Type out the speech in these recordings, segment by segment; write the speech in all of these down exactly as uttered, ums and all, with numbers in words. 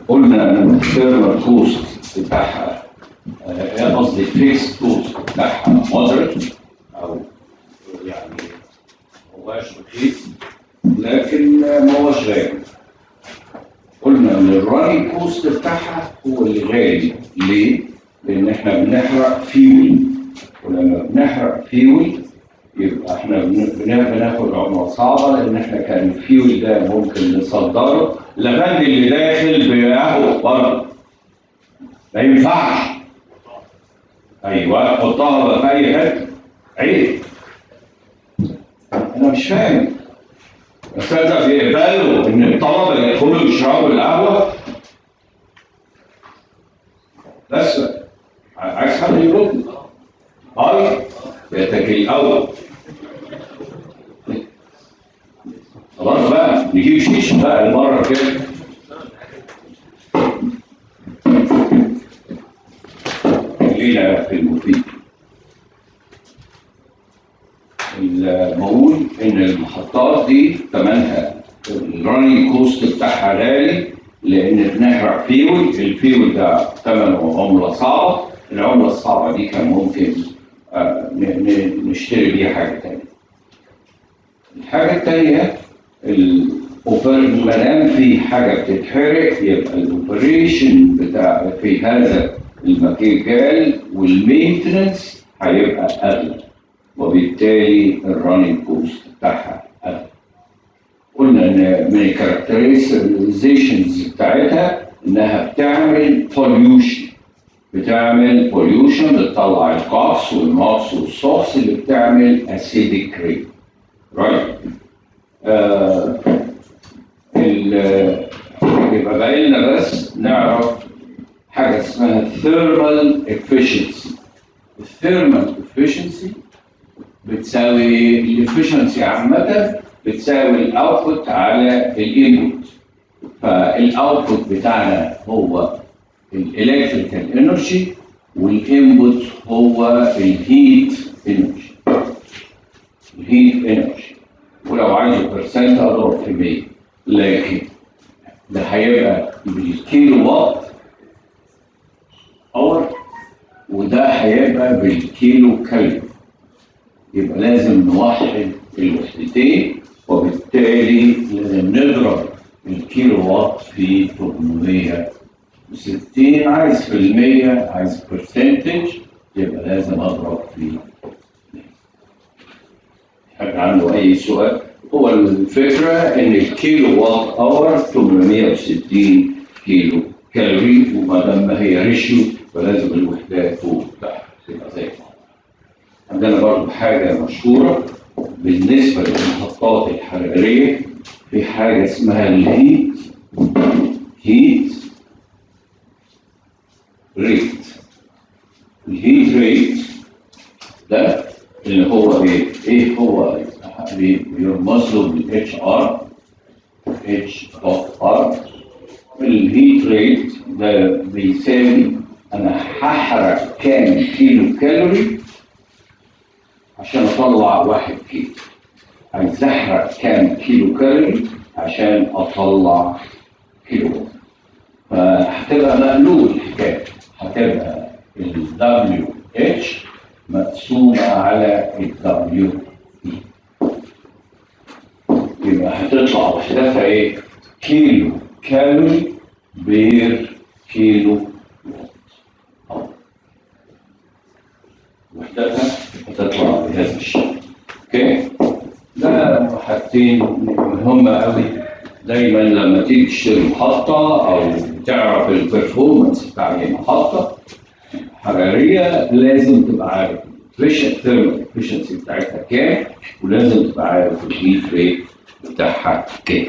قلنا ان الثيرمال كوست بتاعها قصدي الفيكس كوست بتاعها مودريت او يعني ما هواش رخيص لكن ما هوش غالي. قلنا ان الراني كوست بتاعها هو اللي غالي. ليه؟ لان احنا بنحرق فيول، ولما بنحرق فيول يبقى احنا بناخد عمله صعبه، لان احنا كان الفيول ده ممكن نصدره لغايه اللي داخل بقهوه بره. ما ينفعش. ايوه حطها بقى في اي حته. عيب. انا مش فاهم. الأساتذة بيقبلوا إن الطلبة يدخلوا يشربوا القهوة؟ بس عايز حد يرد. أي بيتك الأول. خلاص بقى نجيب شيشة بقى المرة كده. خلينا في المفيد. بقول إن المحطات دي ثمنها الراني كوست بتاعها غالي، لأن بنحرق فيول، الفيول ده ثمنه عملة صعبة، العملة الصعبة دي كان ممكن آه نشتري بيها حاجة تانية. الحاجة التانية ما دام في حاجة بتتحرق يبقى الأوبريشن بتاع في هذا المجال والمينتنس هيبقى أغلى، وبالتالي الراني كوست بتاعها أغلى. قلنا ان من الكاركترايزيشنز بتاعتها انها بتعمل بوليوشن، بتعمل بوليوشن بتطلع الكوكس والنوكس والسوكس اللي بتعمل اسيديك رين. رايت؟ يبقى باقي لنا بس نعرف حاجه اسمها ثيرمال افشنسي. الثيرمال افشنسي بتساوي الافشنسي عامه بتساوي الاوتبوت على الانبوت. فالاوتبوت بتاعنا هو الالكتريكال انرجي والانبوت هو الهيت انرجي. الهيت انرجي ولو عايزه برسنت اضرب في مية، لكن ده هيبقى بالكيلو وات اور وده هيبقى بالكيلو كالوري. يبقى لازم نوحد الوحدتين، وبالتالي لازم نضرب الكيلو وات في ثمانمية وستين. عايز في المية، عايز برسنتج، يبقى لازم اضرب في حد عنده اي سؤال؟ هو الفكره ان الكيلو وات اور ثمانمية وستين كيلو كالوري، وما دام هي ريشيو فلازم الوحدات فوق وتحت تبقى زي بعض. عندنا برضه حاجه مشهوره بالنسبه للمحطات الحراريه، في حاجه اسمها الهيت هيت ريت. الهيت ريت ده اللي هو ايه؟ ايه هو؟ بيرمز له بالاتش ار، اتش دوت ار. الهيت ريت ده بيساوي انا هحرق كام كيلو كالوري عشان اطلع واحد كيلو. عايز احرق كام كيلو كالوري عشان اطلع كيلو. فهتبقى مقلوب الحكايه، هتبقى ال دبليو اتش مقسومه على ال دبليو اي، يبقى هتطلع وحدتها ايه؟ كيلو كالوري بير كيلو وات. وحدتها هتطلع بهذا الشكل. اوكي؟ ده حاجتين مهمه قوي دايما لما تيجي تشتري محطه او تعرف البرفورمانس بتاع المحطه حراريه، لازم تبقى عارف الثيرمال افشنسي بتاعتها كام، ولازم تبقى عارف الهيت ريت بتاعها كام.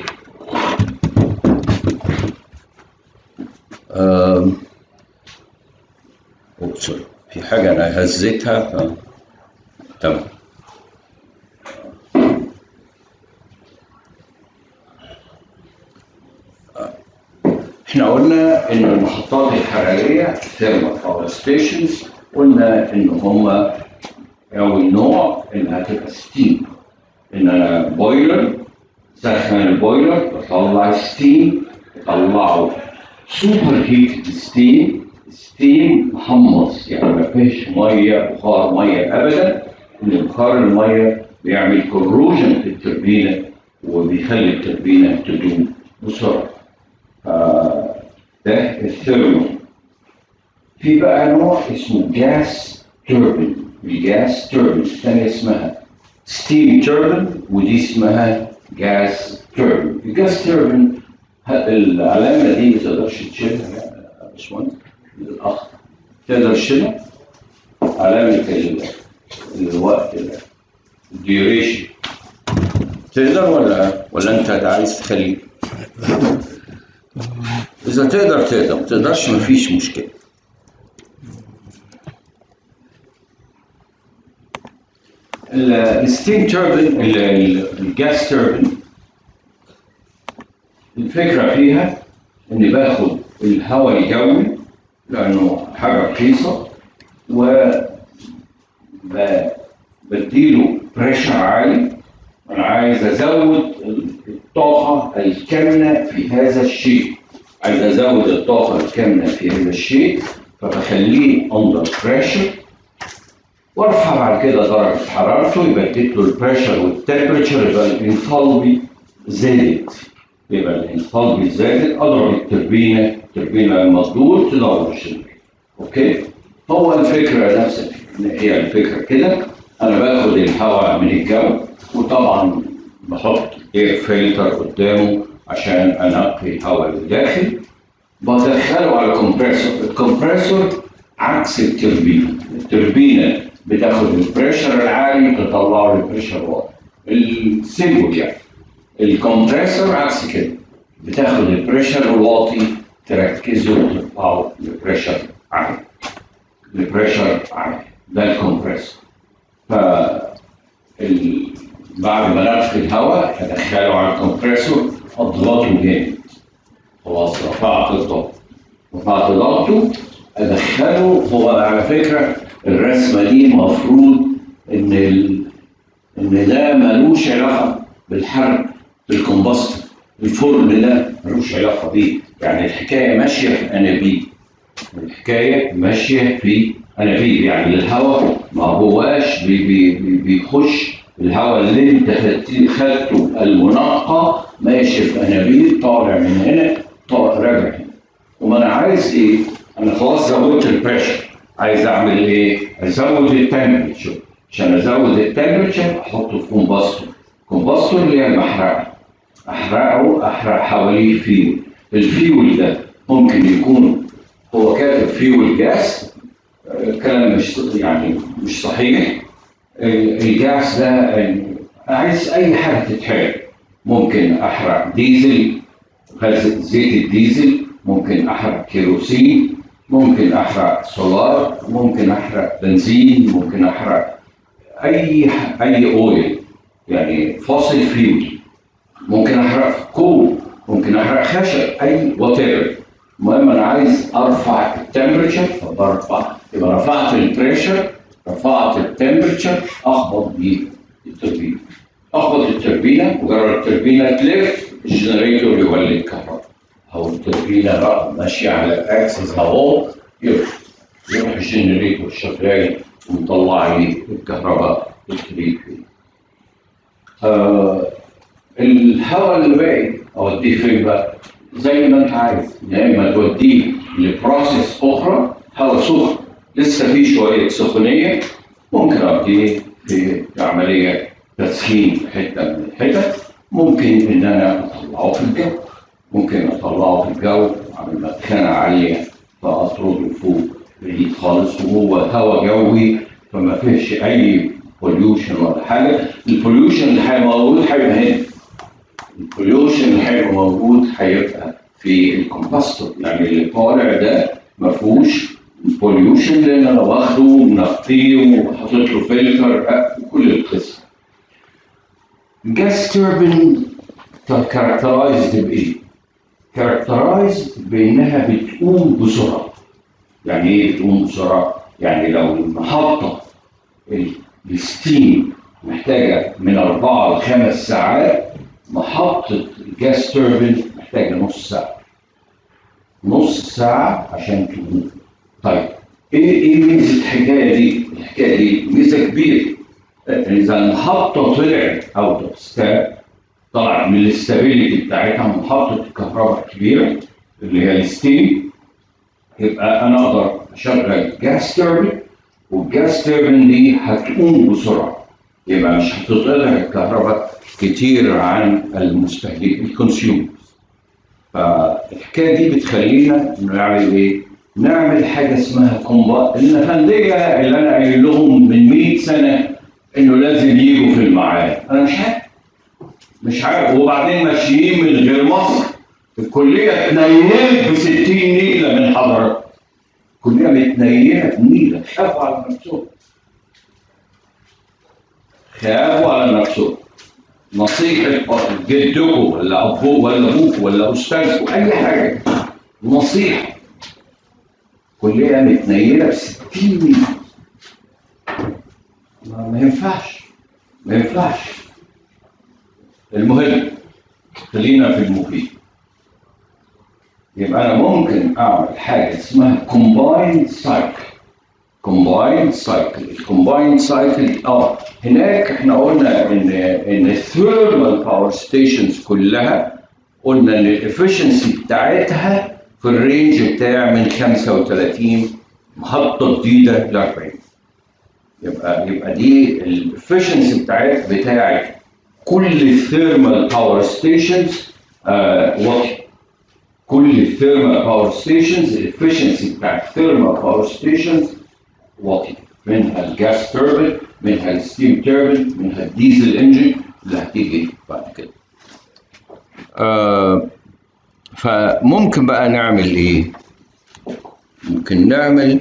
أم... سوري، في حاجه انا هزيتها ف... تمام. احنا قلنا ان المحطات الحراريه ثيرمال باور ستيشنز، قلنا ان هم اول نوع انها تبقى ستيم، ان انا بويلر سخن البويلر بطلع ستيم بطلعه سوبر هيت ستيم، ستيم محمص يعني ما فيش ميه بخار ميه ابدا، ان بخار الميه بيعمل كوروجن في التوربينه وبيخلي التوربينه تدوم بسرعه. ده الثيرمال. في بقى نوع اسمه جاس توربين، الجاس توربين الثانيه اسمها ستيم توربين ودي اسمها جاس توربين. الجاس توربين العلامه دي ما تقدرش تشيلها يا باشمهندس الاخ، تقدر تشيلها علامه الوقت ده الديوريشن، تقدر ولا ولا انت عايز تخليه؟ اذا تقدر تقدر، ما تقدرش مفيش مشكله. الستيم توربين الجاس توربين الفكره فيها اني باخد الهواء الجوي لانه حاجه رخيصه و بديله بريشر عالي. انا عايز ازود الطاقه الكامنه في هذا الشيء، عايز ازود الطاقه الكامنه في هذا الشيء فبخليه اندر بريشر وارفع بعد كده درجه حرارته، يبقى اديت له البريشر والتمبريتشر، يبقى الانثالبي زادت، يبقى الانثالبي زادت، اضرب التربينه، التربينه لما تدور تدور الشبكه. اوكي؟ هو الفكره نفس هي الفكره كده. انا باخد الهواء من الجو وطبعا بحط اير فلتر قدامه عشان انقي الهواء اللي داخل، بدخله على الكمبريسور. الكمبريسور عكس التربينه، التربينه بتاخد البريشر العالي تطلعه البريشر الواطي، السيمبل يعني. الكمبريسور عكس كده، بتاخد البريشر الواطي تركزه وترفعه لبريشر عالي، لبريشر عالي، ده الكمبريسور. ف بعد ما نفخ الهواء ادخله على الكمبريسور اضغطه جامد، خلاص رفعت الضغط، رفعت ضغطه ادخله. هو على فكره الرسمه دي المفروض ان ال... ان ده ملوش علاقه بالحرق بالكمبستر، الفرن ده ملوش علاقه بيه، يعني الحكايه ماشيه في انابيب، الحكايه ماشيه في انابيب، يعني الهواء ما هواش بي بي بي بيخش الهواء اللي انت خدته المنقى ماشي في انابيب طالع من هنا طالع راجع هنا. وما انا عايز ايه؟ انا خلاص زودت البريشر، عايز اعمل ايه؟ ازود التمبريتشر، عشان ازود التمبريتشر احطه في كومباستور، كومباستور اللي هي المحرقه، احرقه احرق حواليه فيول. الفيول ده ممكن يكون هو كاتب فيول جاس، كلام مش يعني مش صحيح. الجاس ده عايز اي حاجه تتحرق، ممكن احرق ديزل، غاز زيت الديزل، ممكن احرق كيروسين، ممكن احرق سولار، ممكن احرق بنزين، ممكن احرق اي اي اويل يعني فوسيل فيول، ممكن احرق كول، ممكن احرق خشب، اي وات ايفر. المهم انا عايز ارفع التمبريتشر فبرفع، يبقى رفعت البريشر، رفعت التمبريتشر، اخبط بيه التوربينه، اخبط التوربينه وجرب التوربينه تلف الجنريتور يولد كهرباء، او التوربينه بقى ماشيه على الاكسس اهو يروح يروح الجنريتور شغال ومطلع لي الكهرباء الكبير فيه. آه الهواء اللي باقي اوديه فين بقى؟ زي ما انت عايز، يا اما توديه لبروسيس اخرى هواء سخن لسه فيه شويه سخونيه، ممكن اوديه في عمليه تسخين في حته من الحتت، ممكن ان انا اطلعه في الجو، ممكن اطلعه في الجو على مدخنه عاليه فاطرده فوق بعيد خالص وهو هواء جوي فما فيش اي بوليوشن ولا حاجه. البوليوشن اللي هيبقى موجود هيبقى هنا، البوليوشن اللي هيبقى موجود هيبقى في الكمباستور، يعني اللي طالع ده ما فيهوش بوليوشن لان انا واخده ومنقيه وحاطط له فلتر كل القصه. الجاس توربين كاركترايزد بايه؟ كاركترايزد بانها بتقوم بسرعه. يعني ايه بتقوم بسرعه؟ يعني لو المحطه الستيم محتاجه من اربعه لخمس ساعات، محطه الجاس توربين محتاجه نص ساعه. نص ساعه عشان تقوم. طيب ايه ايه ميزه الحكايه دي؟ الحكايه دي ميزه كبيره. اذا المحطه طلعت اوت اوف ستاب، طلعت من الاستابيليتي بتاعتها، محطه الكهرباء الكبيره اللي هي الستيم، يبقى انا اقدر اشغل جاس توربين، والجاس توربين دي هتقوم بسرعه، يبقى مش هتطلع الكهرباء كتير عن المستهلك الكونسيومر. فالحكايه دي بتخلينا نعمل ايه؟ نعمل حاجه اسمها كومبا. النفنديه اللي انا قايل لهم من مئة سنه انه لازم يجوا في المعاد، انا مش عارف مش عارف وبعدين ماشيين من غير مصر. الكليه اتنيلت ب ستين نيله من حضرتك. الكليه متنيله بنيله، خافوا على نفسهم. خافوا على نفسهم. نصيحه جدكم ولا ابوك ولا ابوك ولا استاذكم اي حاجه، نصيحه. كليه متنيله ب ستين نيله. ما ينفعش ما ينفعش. المهم خلينا في المفيد. يبقى انا ممكن اعمل حاجه اسمها كومبايند سايكل. كومبايند سايكل الكومبايند سايكل اه هناك احنا قلنا ان ان الثيرمال باور ستيشنز كلها قلنا ان الافشنسي بتاعتها في الرينج بتاع من خمسة وثلاثين محطه جديده ل أربعين. يبقى يبقى دي الافشنسي بتاعت بتاعت كل الثيرمال باور ستيشنز واطي. كل الثيرمال باور ستيشنز الافشنسي بتاعت الثيرمال باور ستيشنز واطي، منها الجاس توربين، منها الستيم توربين، منها الديزل انجن اللي هتيجي بعد كده. آه فممكن بقى نعمل ايه؟ ممكن نعمل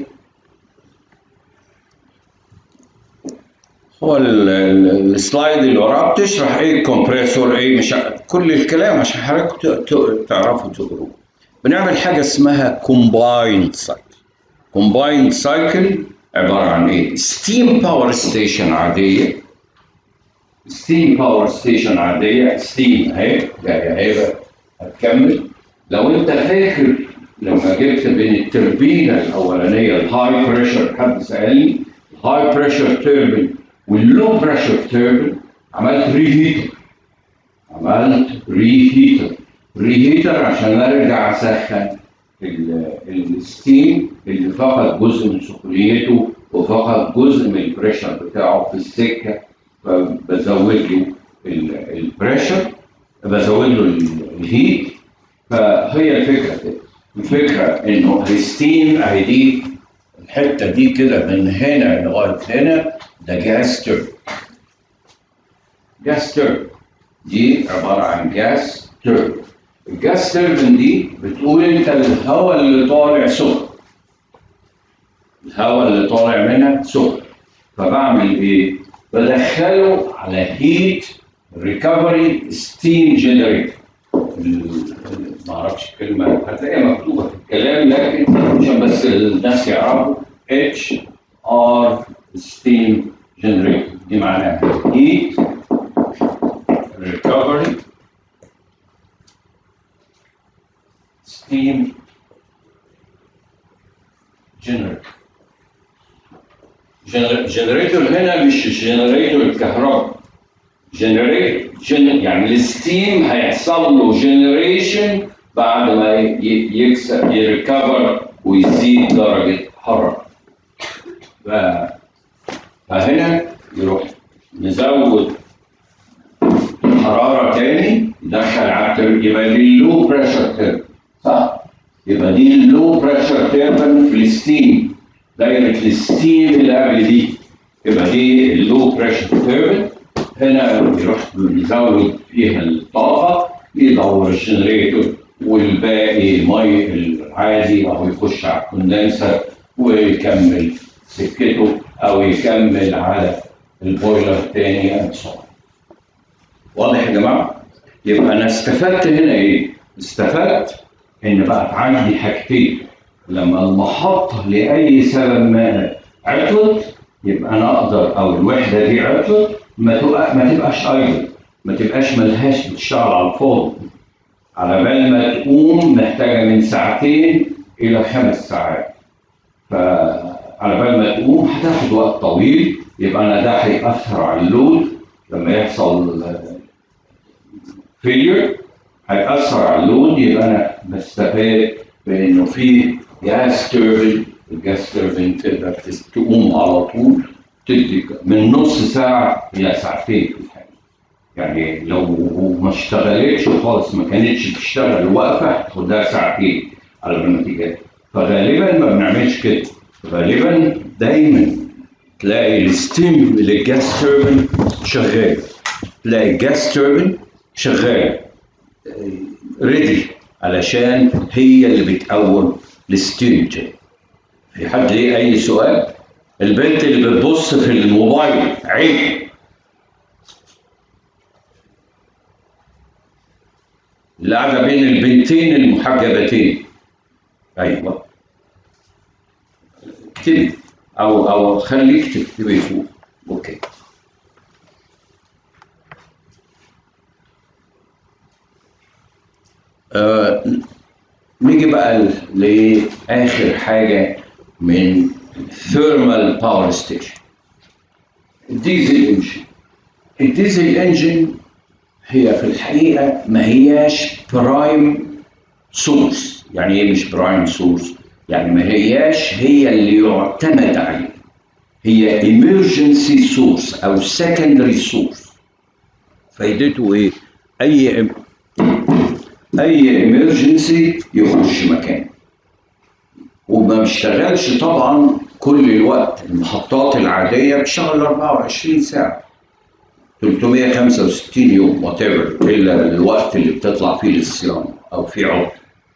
هو السلايد اللي وراه بتشرح ايه الكمبريسور، ايه مش كل الكلام عشان حضرتك تعرفوا تقروه. بنعمل حاجه اسمها كومبايند سايكل. كومبايند سايكل عباره عن ايه؟ ستيم باور ستيشن عاديه. ستيم باور ستيشن عاديه، ستيم اهي جايه اهي هتكمل. لو انت فاكر لما جبت بين التربينه الاولانيه الهاي بريشر، حد سالني الهاي بريشر توربين واللو بريشر توربين، عملت ري هيتر. عملت ري هيتر ري هيتر عشان ارجع اسخن الستيم اللي فقد جزء من سخونيته وفقد جزء من البريشر بتاعه في السكه، فبزود له البريشر، بزود له الهيت. فهي الفكره كده. الفكره انه الستيم اهي دي الحته دي كده من هنا لغايه هنا ده جاس توربين. جاس توربين دي عباره عن جاس توربين. الجاس توربين دي بتقول انت الهواء اللي طالع سخن. الهواء اللي طالع منها سخن. فبعمل ايه؟ بدخله على هيت ريكفري ستيم جنريتور. ما اعرفش الكلمه هتلاقيها مكتوبه في الكلام، لكن عشان بس الناس يعرفوا اتش ار ستيم جنريتور دي معناها هيت ريكفري ستيم جنريتور. جنريتور هنا مش جنريتور الكهرباء. جنريت جن يعني الستيم هيحصل له جنريشن بعد ما يكسر يريكفر ويزيد درجه حراره. فهنا يروح نزود حراره تاني يدخل على يبقى دي اللو بريشر تيربن، صح؟ يبقى دي اللو بريشر تيربن في الستيم، دايره الستيم اللي قبل دي يبقى دي اللو بريشر تيربن. هنا يروح يزود فيها الطاقه يدور الجنريتور، والباقي المي العادي او يخش على الكوندنسر ويكمل سكته او يكمل على البويلر تاني. واضح يا جماعه؟ يبقى انا استفدت هنا ايه؟ استفدت ان بقت عندي حاجتين. لما المحطه لاي سبب ما عطلت يبقى انا اقدر، او الوحده دي عطلت، ما تبقى ما تبقاش ايضا، ما تبقاش ملهاش بتشتغل على الفاضي. على بال ما تقوم محتاجة من ساعتين إلى خمس ساعات. فعلى بال ما تقوم هتاخد وقت طويل، يبقى أنا ده هيأثر على اللود لما يحصل فيلير، هيأثر على اللود. يبقى أنا بستفاد بإنه في جاس توربين، الجاس توربين تقدر تقوم على طول، تدي من نص ساعة إلى ساعتين في الحاجة. يعني لو ما اشتغلتش خالص، ما كانتش بتشتغل واقفة، هتاخدها ساعتين على ما تيجي. فغالبا ما بنعملش كده، غالبا دايما تلاقي الستيم للجاس توربين شغال، تلاقي الجاس توربين شغال ريدي علشان هي اللي بتقوم الستيم جاي. في حد ليه اي سؤال؟ البنت اللي بتبص في الموبايل عيب، اللي قاعده بين البنتين المحجبتين. ايوه اكتبي، او او خليك تكتبي فوق. اوكي. آه نيجي بقى لاخر حاجه من ثيرمال باور ستيشن، الديزل انجن. الديزل انجن هي في الحقيقه ما هياش برايم سورس. يعني ايه مش برايم سورس؟ يعني ما هياش هي اللي يعتمد عليه، هي emergency source او secondary source. فايدته ايه؟ اي اي emergency يخش مكانه، وما بيشتغلش طبعا كل الوقت. المحطات العاديه بتشتغل أربعة وعشرين ساعه، ثلاثمائة وخمسة وستين يوم وات ايفر، الا الوقت اللي بتطلع فيه للصيانه او في عطل.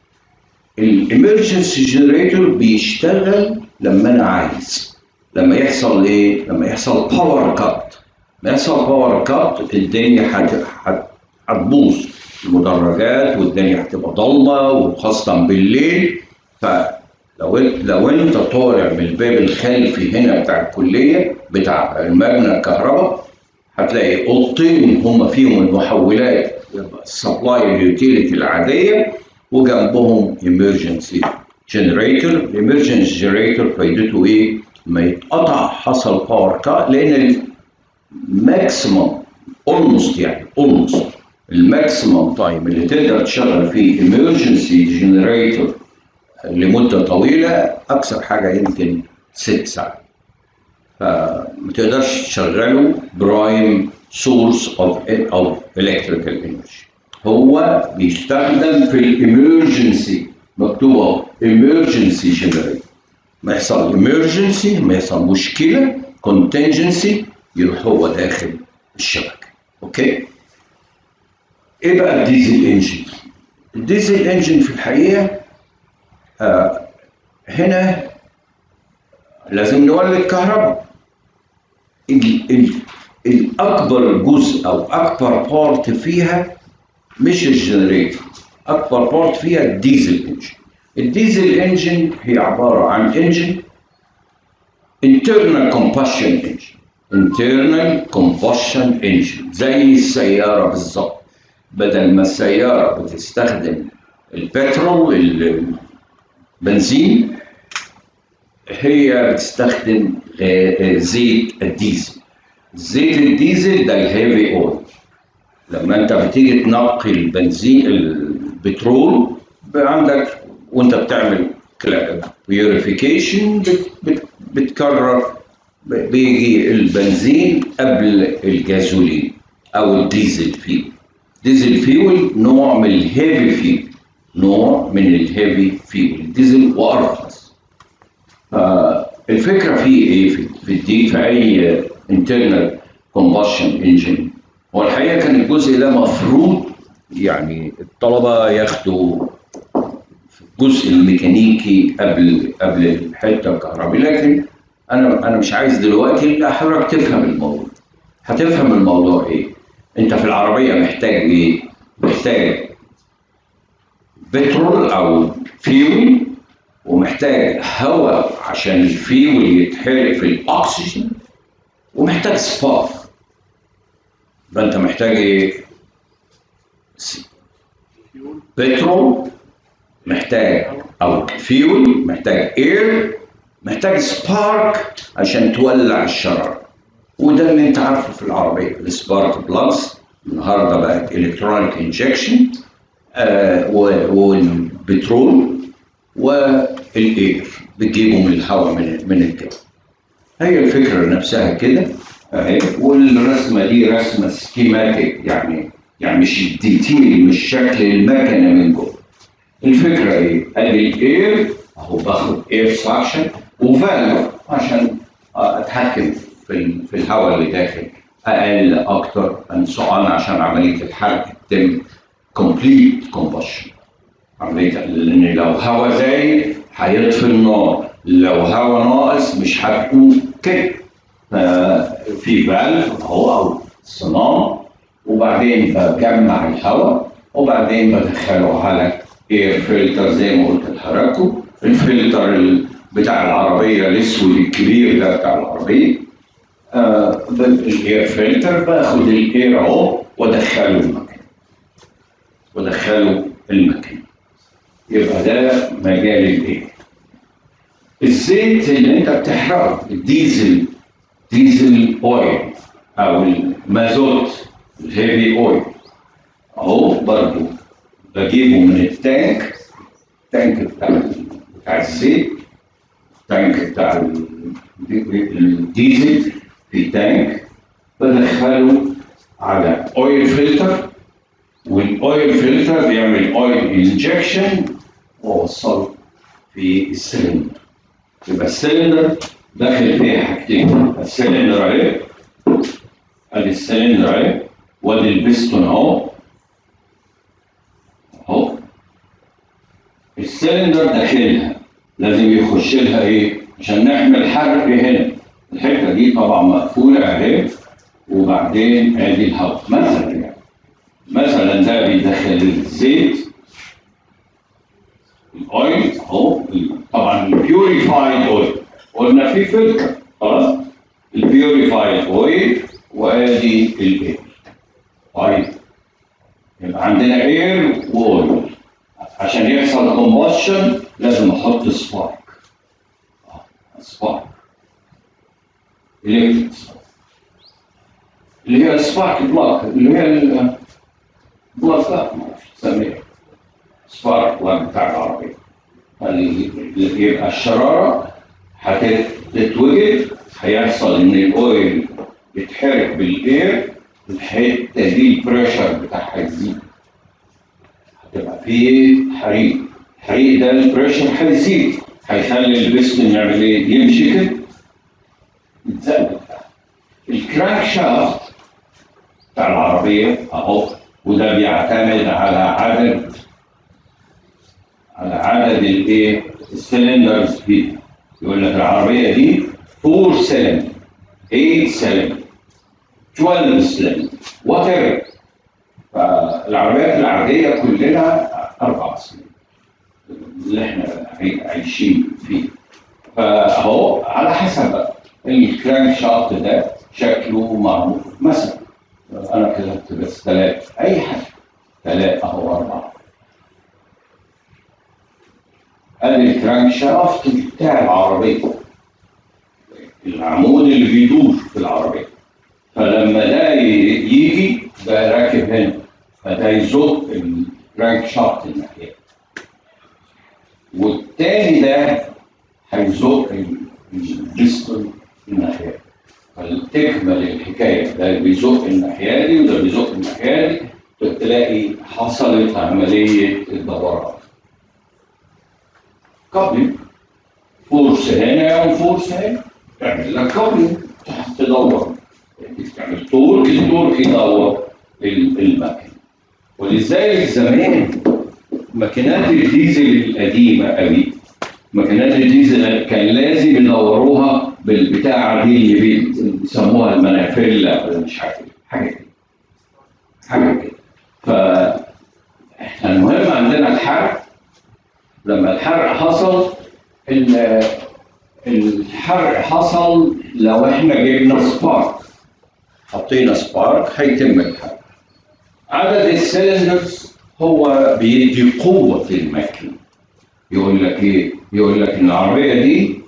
الامرجنسي جنريتور بيشتغل لما انا عايز، لما يحصل ايه؟ لما يحصل باور كات. لما يحصل باور كات الدنيا هتبوظ، المدرجات والدنيا هتبقى ضلمه وخاصه بالليل. فلو لو انت طالع من الباب الخلفي هنا بتاع الكليه بتاع المبنى الكهرباء، هتلاقي اوضتين هم فيهم المحولات السبلاي اليوتيليتي العاديه، وجنبهم emergency generator. emergency generator فايدته ايه؟ ما يتقطع حصل باور كات، لان الماكسيمم اولموست يعني اولموست الماكسيمم تايم اللي تقدر تشغل فيه emergency generator لمده طويله اكثر حاجه يمكن ست ساعات. فما تقدرش تشغله برايم سورس اوف اوف الكتريكال انرجي. هو بيستخدم في الامرجنسي، مكتوبه امرجنسي جنريتور. ما يحصل امرجنسي، ما يحصل مشكله كونتنجنسي، يروح هو داخل الشبكه. اوكي. ايه بقى الديزل انجن؟ الديزل انجن في الحقيقه آه هنا لازم نولد كهرباء. الاكبر جزء او اكبر بارت فيها مش الجنريتور، اكبر بارت فيها الديزل انجن. الديزل انجن هي عباره عن انجن internal combustion engine internal combustion engine زي السياره بالظبط. بدل ما السياره بتستخدم البترول البنزين، هي بتستخدم زيت الديزل. زيت الديزل ده الهيفي اويل. لما انت بتيجي تنقي البنزين البترول عندك وانت بتعمل بيوريفيكيشن، بتكرر، بيجي البنزين قبل الجازولين او الديزل فيول. ديزل فيول نوع من الهيفي فيول، نوع من الهيفي فيول. الديزل وارخص. الفكره فيه ايه في الدي في اي internal combustion engine؟ هو الحقيقه كان الجزء ده مفروض يعني الطلبه ياخدوا الجزء الميكانيكي قبل قبل الحته الكهربائيه، لكن انا انا مش عايز دلوقتي. لا، حضرتك تفهم الموضوع. هتفهم الموضوع ايه؟ انت في العربيه محتاج ايه؟ محتاج بترول او فيول، ومحتاج هواء عشان الفيول يتحرق في الاكسجين، ومحتاج سبارك. فانت محتاج ايه؟ بترول، محتاج او فيول، محتاج اير، محتاج سبارك عشان تولع الشراره. وده اللي انت عارفه في العربيه، السبارك بلس النهارده بقت الكترونيك انجكشن، آه والبترول والاير بتجيبه من الهواء من من الجو. هي الفكره نفسها كده اهي. والرسمه دي رسمه سكيماتيك، يعني يعني مش الديتيل، مش شكل المكنه من جوه. الفكره ايه؟ ادي الاير اهو، باخد اير سكشن وفالف عشان اتحكم في في الهواء اللي داخل اقل اكتر ان سؤال عشان عمليه الحرق تتم كومبليت كومبشن. عمليه لان لو هواء زايد هيطفي النار، لو هواء ناقص مش هتقوم كده. في فالف اهو او صمام، وبعدين بجمع الهواء وبعدين بدخله على اير فلتر زي ما قلت لحضراتكم. الفلتر بتاع العربيه الاسود الكبير ده بتاع العربيه، آه الاير فلتر باخد الاير اهو وادخله المكان وادخله المكان. يبقى ده مجال الايه. الزيت اللي انت بتحرقه، الديزل، ديزل اويل او المازوت الهيفي اويل اهو، برضو بجيبه من التانك، التانك بتاع بتاع الزيت، التانك بتاع الديزل في تانك، بدخله على اويل فلتر، والاويل فلتر بيعمل اويل انجكشن واوصله في السلندر. يبقى السلندر داخل فيها حاجتين، السلندر اهي، ادي السلندر اهي، وادي البستون اهو اهو. السلندر داخلها لازم يخش لها ايه عشان نعمل حرق هنا. الحته دي طبعا مقفوله اهي، وبعدين ادي الهواء مثلا، يعني مثلا ده بيدخل الزيت الاويل اهو، طبعا البيوريفايد اويل قلنا في فلتر خلاص، البيوريفايد اويل وادي الاير. طيب يبقى عندنا اير واويل، عشان يحصل كومبشن لازم احط سبارك، سبارك الكتريك سبارك اللي هي السبارك بلاك، اللي هي البلاك ما اعرفش تسميها سبارك بلاك بتاع العربيه. اللي يبقى الشراره هتتوجد، هيحصل ان الاويل يتحرق بالاير، الحته دي البريشر بتاعها يزيد، هتبقى فيه حريق. الحريق ده البريشر هيزيد، هيخلي البستون يعمل ايه؟ يمشي كده يتزقلب. الكرانك شافت بتاع العربيه اهو، وده بيعتمد على عدد على عدد الايه؟ السلندرز فيها. يقول لك العربيه دي أربعة سلندر، ثمانية سلندر، اثناشر سلندر، وات ايفر. فالعربيات العاديه كلنا أربعة سلندر اللي احنا عايشين فيه. فاهو على حسب الكرانك شافت ده شكله معروف. مثلا انا كتبت بس ثلاثه، اي حاجه ثلاثه اهو اربعه. ادي الكرانك شافت بتاع العربيه، العمود اللي بيدور في العربيه. فلما ده يجي ده راكب هنا، فده يزق الكرانك شافت الناحيه، والتاني ده هيزق البستون الناحيه، فتكمل الحكايه. ده بيزق الناحيه دي وده بيزق الناحيه دي، فتلاقي حصلت عمليه الدوران. كابلنج، فورس هنا وفورس هنا، تعمل لك كابلنج تدور، تعمل تورك، التورك يدور المكنه. ولذلك زمان ماكينات الديزل القديمه قوي، ماكينات الديزل كان لازم يدوروها بالبتاعه دي اللي بيسموها المنافله ولا مش عارف حاجه كده حاجه كده. فاحنا المهم عندنا الحرق. لما الحرق حصل، الحرق حصل لو احنا جبنا سبارك، حطينا سبارك هيتم الحرق. عدد السلندرز هو بيدي قوة المكن. يقول لك إيه؟ يقول لك إن العربية دي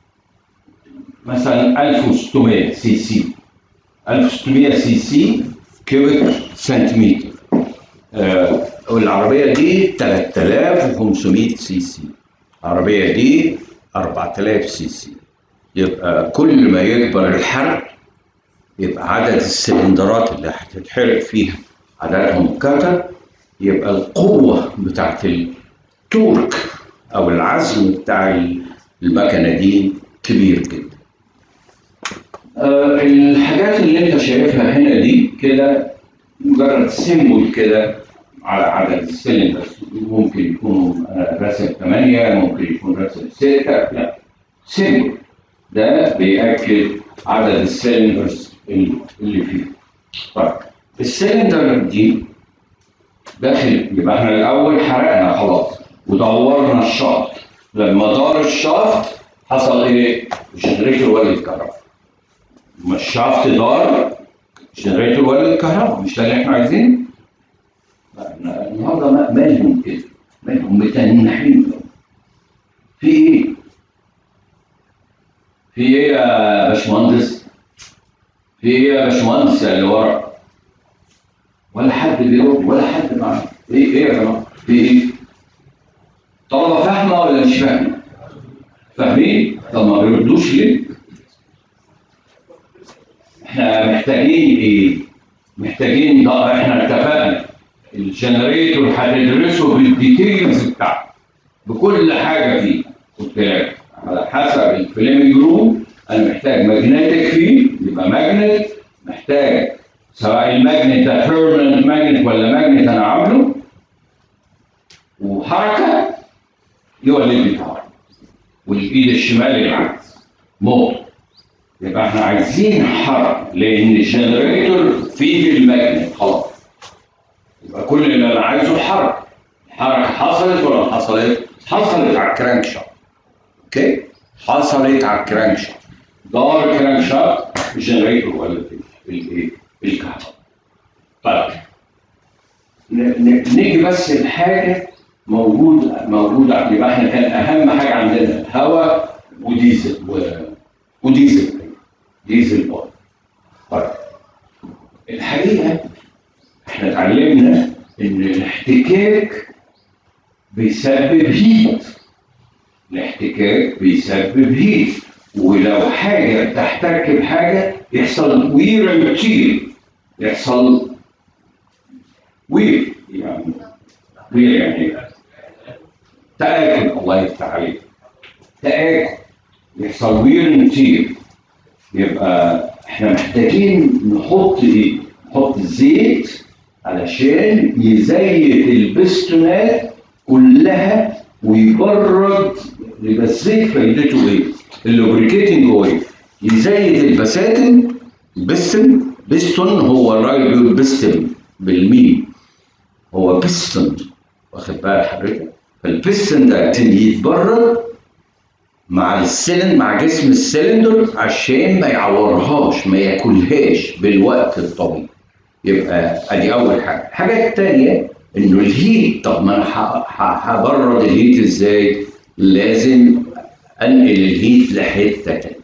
مثلا ألف وستمية سي سي، ألف وستمية سي سي كيوبيك سنتيمتر. آه والعربية دي ثلاثة آلاف وخمسمية سي سي، العربية دي أربعة آلاف سي سي. يبقى كل ما يكبر الحرق يبقى عدد السلندرات اللي هتتحرق فيها عددهم كتر، يبقى القوة بتاعت التورك أو العزم بتاع المكنة دي كبير جدا. أه الحاجات اللي أنت شايفها هنا دي كده مجرد سيمبل كده على عدد السلندرز. ممكن يكون رسم ثمانية، ممكن يكون رسم ستة، لا سيمبل ده بيأكد عدد السلندرز اللي فيه. طيب السلندر دي داخل، يبقى احنا الاول حرقنا خلاص ودورنا الشافت. لما دار الشافت حصل ايه؟ الجنريتور ولد كهرباء. لما الشافت دار الجنريتور ولد كهرباء، مش ده اللي احنا عايزينه؟ النهارده مالهم كده؟ مالهم متنحين؟ في ايه؟ في ايه يا باشمهندس؟ في ايه يا باشمهندس اللي ورا؟ ولا حد بيرد ولا حد معاه. ايه ايه يا جماعه؟ في ايه؟ طلبه فاهمه ولا مش فاهمه؟ فاهمين؟ طب ما بيردوش ليه؟ احنا محتاجين ايه؟ محتاجين ده. احنا اتفقنا الجنريتور هتدرسه بالديتيلز بتاعته بكل حاجه فيه. خد بالك على حسب الفليمنج رول انا محتاج ماجنتيك فيه، يبقى ماجنت. محتاج سواء الماجنت ده بيرمننت ماجنت ولا ماجنت انا عامله، وحركه يولد لي كهرباء، والايد الشمال العكس موتور. يبقى احنا عايزين حركه لان الجنريتور فيه الماجنت خلاص. يبقى كل اللي انا عايزه حركه. الحركه حصلت ولا ما حصلت؟ حصلت على الكرانك شافت. اوكي؟ حصلت على الكرانك شافت. دار الكرانك شافت الجنريتور ولد الايه؟ الكهرباء. طيب نيجي بس الحاجه موجوده موجوده يبقى احنا كان اهم حاجه عندنا هواء وديزل وديزل ديزل بار. طيب الحقيقه احنا اتعلمنا ان الاحتكاك بيسبب هيت. الاحتكاك بيسبب هيت، ولو حاجه تحتك بحاجه يحصل وير اند تير، يحصل وير يعني وير يعني تآكل. الله يفتح عليك، تآكل، يحصل وير اند تير. يبقى احنا محتاجين نحط ايه؟ نحط زيت علشان يزيت البستونات كلها ويبرد. يبقى الزيت فايدته ايه؟ اللوبريكيتنج اويل يزيت البساتم. بستن بستون هو الراجل بيقول بستن بالميم، هو بستن، واخد بال حضرتك؟ فالبستن ده يتبرد مع السلندر، مع جسم السلندر عشان ما يعورهاش، ما ياكلهاش بالوقت الطويل. يبقى ادي اول حاجه. الحاجه الثانيه انه الهيت. طب ما انا هبرد الهيت ازاي؟ لازم انقل الهيت لحته ثانيه،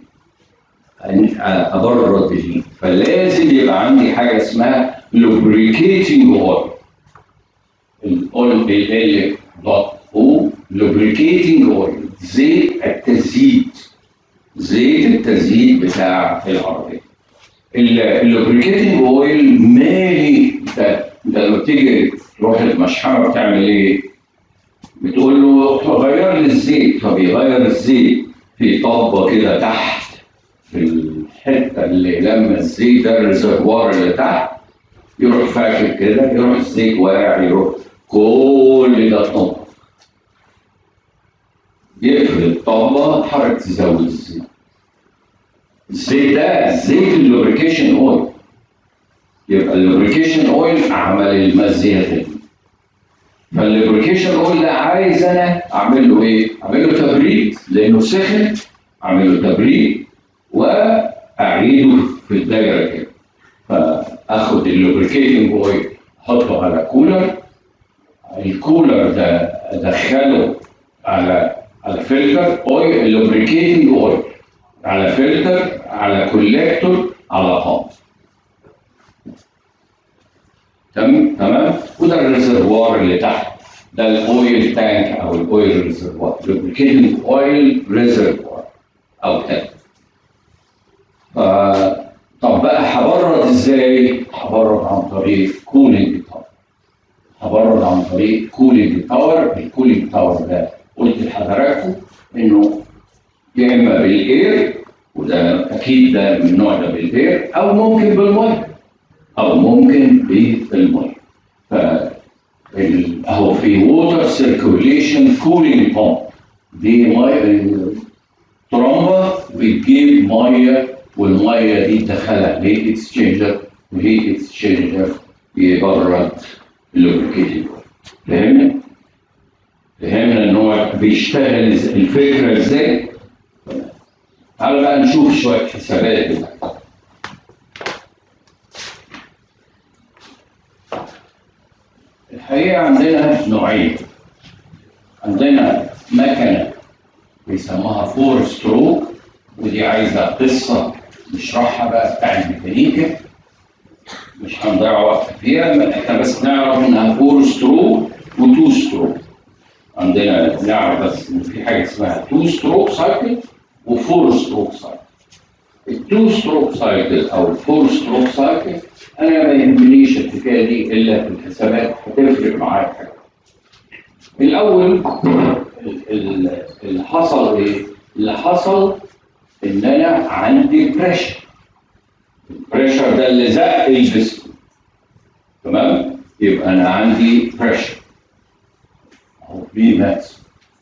ابرد الهيت. فلازم يبقى عندي حاجه اسمها لوبريكيتنج اويل. الاويل ال دوت او لوبريكيتنج اويل، زيت التزييت، زيت التزييت بتاع العربيه. اللوبريكيتنج اويل مالي ده؟ انت لما بتيجي تروح المشحنه بتعمل ايه؟ بتقول له غير لي الزيت، فبيغير الزيت في طبه كده تحت في الحته اللي لما الزيت ده الريزرفوار اللي تحت يروح فاكر كده، يروح الزيت واقع، يروح كل ده اتنطط، يقفل الطبه، حركه تزود الزيت. الزيت ده زيت اللوبريكيشن اويل. يبقى اللوبريكيشن اويل عمل المزيت دي. فاللوبريكيشن اويل ده عايز انا اعمل له ايه؟ اعمل له تبريد لانه سخن، اعمل له تبريد واعيده في الدايره كده. فاخد اللوبريكيتنج اويل احطه على كولر الكولر ده ادخله على على فلتر اويل، لوبريكيتنج اويل، على فلتر، على كولكتور، على هاب. تمام تمام. وده الريزرفوار اللي تحت، ده الاويل تانك او الاويل ريزرفوار، لوبريكيتنج اويل ريزرفوار او تانك. طب بقى هبرد ازاي؟ هبرد عن طريق كولينج تاور. هبرد عن طريق كولينج تاور. الكولينج تاور ده قلت لحضراتكم انه يا اما بالاير، وده اكيد ده من النوع ده بالاير، او ممكن بالميه، او ممكن بالميه. ف اهو في ووتر سيركيوليشن كولينج بامب، دي ميه ترمبه بتجيب ميه، والميه دي تدخلها هيت اكسشينجر، والهيت اكسشينجر بيبرد اللوبريكيتنج. فهمنا؟ فهمنا النوع بيشتغل الفكره ازاي؟ تعالوا بقى نشوف شويه حسابات بقى. الحقيقه عندنا نوعين. عندنا مكنه بيسموها فور ستروك، ودي عايزه قصه نشرحها بقى بتاع الميكانيكا، مش هنضيع وقت فيها، احنا بس نعرف انها فور ستروك وتو ستروك. عندنا نعرف بس ان في حاجه اسمها تو ستروك سايكل وفور ستروك سايكل. التو ستروك سايكل او الفور ستروك سايكل انا ما يهمنيش الحكايه دي الا في الحسابات، هتفرق معايا حاجه. الاول اللي حصل ايه؟ اللي حصل ان انا عندي بريشر. البريشر ده اللي زق الجسم. تمام؟ يبقى انا عندي بريشر اهو بي ماكس.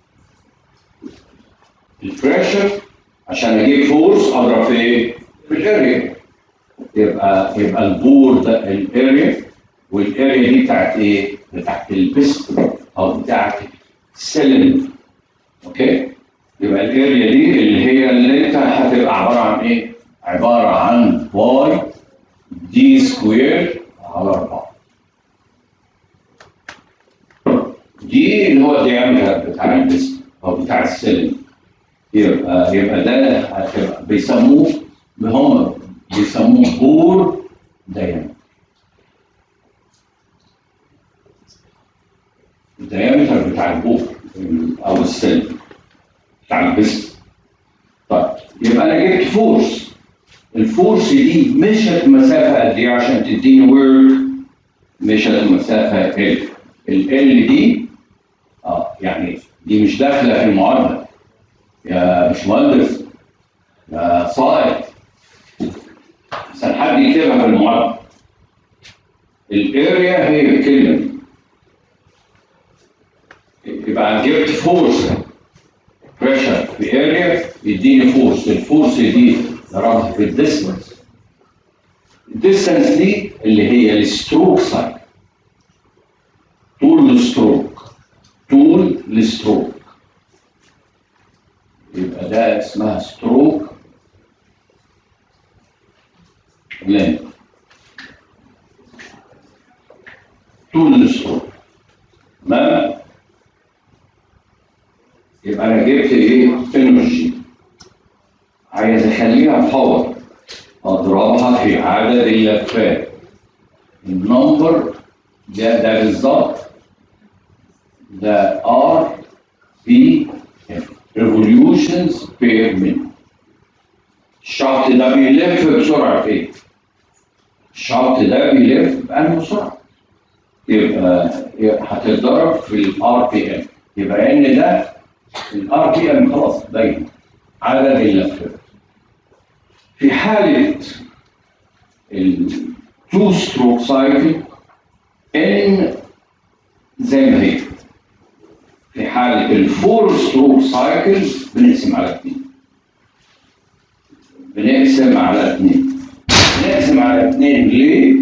البريشر عشان اجيب فورس اضرب في ايه؟ في الاريا. يبقى يبقى البور ده الاريا، والاريا دي بتاعت ايه؟ بتاعت البستون او بتاعت السلندر. اوكي؟ يبقى الاريا دي اللي هي اللي انت هتبقى عباره عن ايه؟ عباره عن باي دي سكوير على أربعة. دي اللي هو الديامتر بتاع البستون او بتاع السلندر. يبقى يبقى ده هتبقى بيسموه هم بيسموه بور دايمتر. الدايمتر بتاع البور او السلندر بتاع البستون. طيب يبقى انا جبت فورس. الفورس دي مشت مسافه قد ايه عشان تديني ورك؟ مشت مسافه ال. ال دي اه يعني دي مش داخله في المعادله يا باشمهندس يا صائب، عشان حد يكتبها في المعادله. الاريا هي الكلمه. يبقى جبت فورس بريشر في اريا يديني فورس. الفورس دي ضربها في الديستنس. الديستنس دي اللي هي الستروك سايكل، طول الستروك، طول الستروك. يبقى ده اسمها ستروك لين، طول الستروك. تمام؟ يبقى انا جبت ايه؟ انرجي. عايز اخليها باور، اضربها في عدد اللفات. النمبر ده ده بالظبط ده ار بي ريفوليوشنز بير مينيت. الشافت ده بيلف بسرعه ايه؟ الشافت ده بيلف بأنهي سرعه؟ يبقى هتتضرب في الار بي ام. يبقى ان ده الار بي ام خلاص باين عدد اللفات. في حاله التو ستروك سايكل ان زي ما هي. في حاله الفور ستروك سايكل بنقسم على اثنين. بنقسم على اثنين. بنقسم على اثنين ليه؟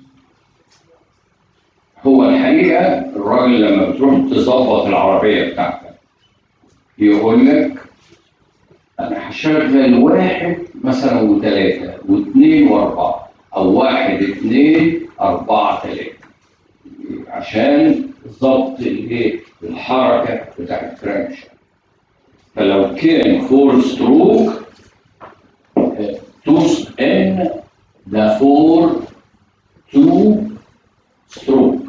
هو الحقيقه الراجل لما بتروح تظبط العربيه بتاعتك يقول لك انا هشغل واحد مثلا وثلاثه واثنين واربعه، او واحد اثنين اربعه ثلاثه، عشان بالظبط الايه؟ الحركه بتاع الكرانش. فلو كان فور ستروك تو ان ده فور تو ستروك،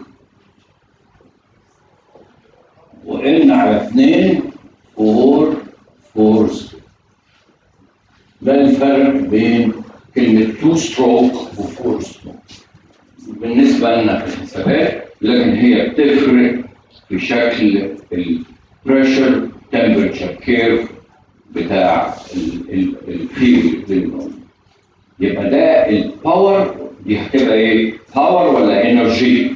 وان على اثنين فور فور ستروك. ده الفرق بين كلمه تو ستروك وفور ستروك بالنسبه لنا في الحسابات، لكن هي بتفرق في شكل البريشر تمبرتشر كيرف بتاع الفيل بينهم. يبقى ده الباور دي هتبقى ايه؟ باور ولا انرجي؟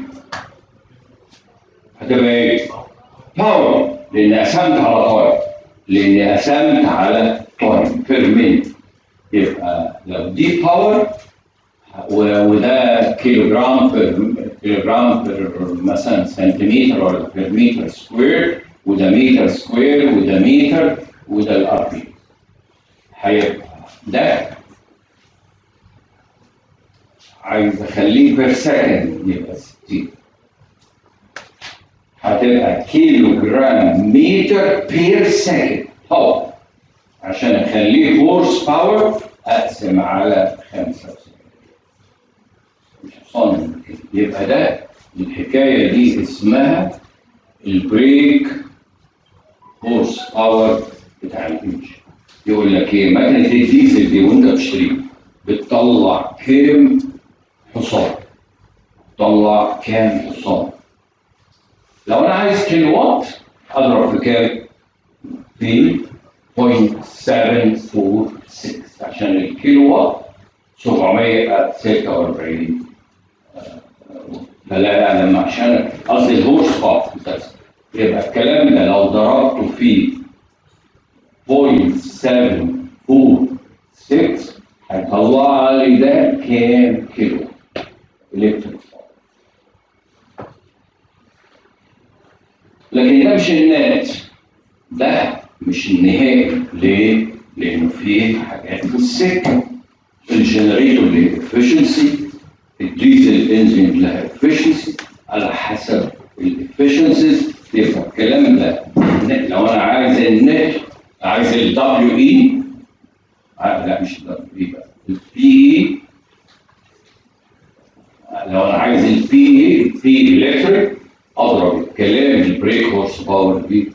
هتبقى ايه؟ باور، لان قسمت على تايم، لان قسمت على تايم فيرمنت. يبقى لو دي باور وده كيلو جرام بير كيلو جرام بير مثلا سنتيمتر ولا بير متر سكوير، وده متر سكوير، وده متر، وده الار بي. هيبقى ده عايز اخليه بير سكند يبقى ستين، هتبقى كيلو جرام متر بير سكند باور، عشان اخليه هورس باور اقسم على خمسة وسبعين. مش صنم. يبقى ده الحكايه دي اسمها البريك هورس باور بتاع الانجن. يقول لك ايه؟ مكنه الديزل دي وانت بتشتريها بتطلع كام حصان؟ بتطلع كام حصان؟ لو انا عايز كيلو وات اضرب في كام؟ في صفر سبعة أربعة ستة، عشان الكيلو وات سبعمية وستة وأربعين. فلا لما عشان قصدي الهورس باور بس. يبقى الكلام ده لو ضربته في صفر سبعة أربعة ستة هيطلع لي ده كام كيلو الكتريك. لكن ده مش النات، ده مش النهائي. ليه؟ لانه فيه حاجات في السكه. الجنريتور ليه افشنسي، الديزل انجن لها افشنسي، على حسب الافشنسيز. يبقى الكلام ده لو انا عايز النت، عايز الدبليو اي، لا مش الدبليو اي بقى، البي اي. لو انا عايز البي اي، البي الكتريك، اضرب الكلام البريك هورس باور دي،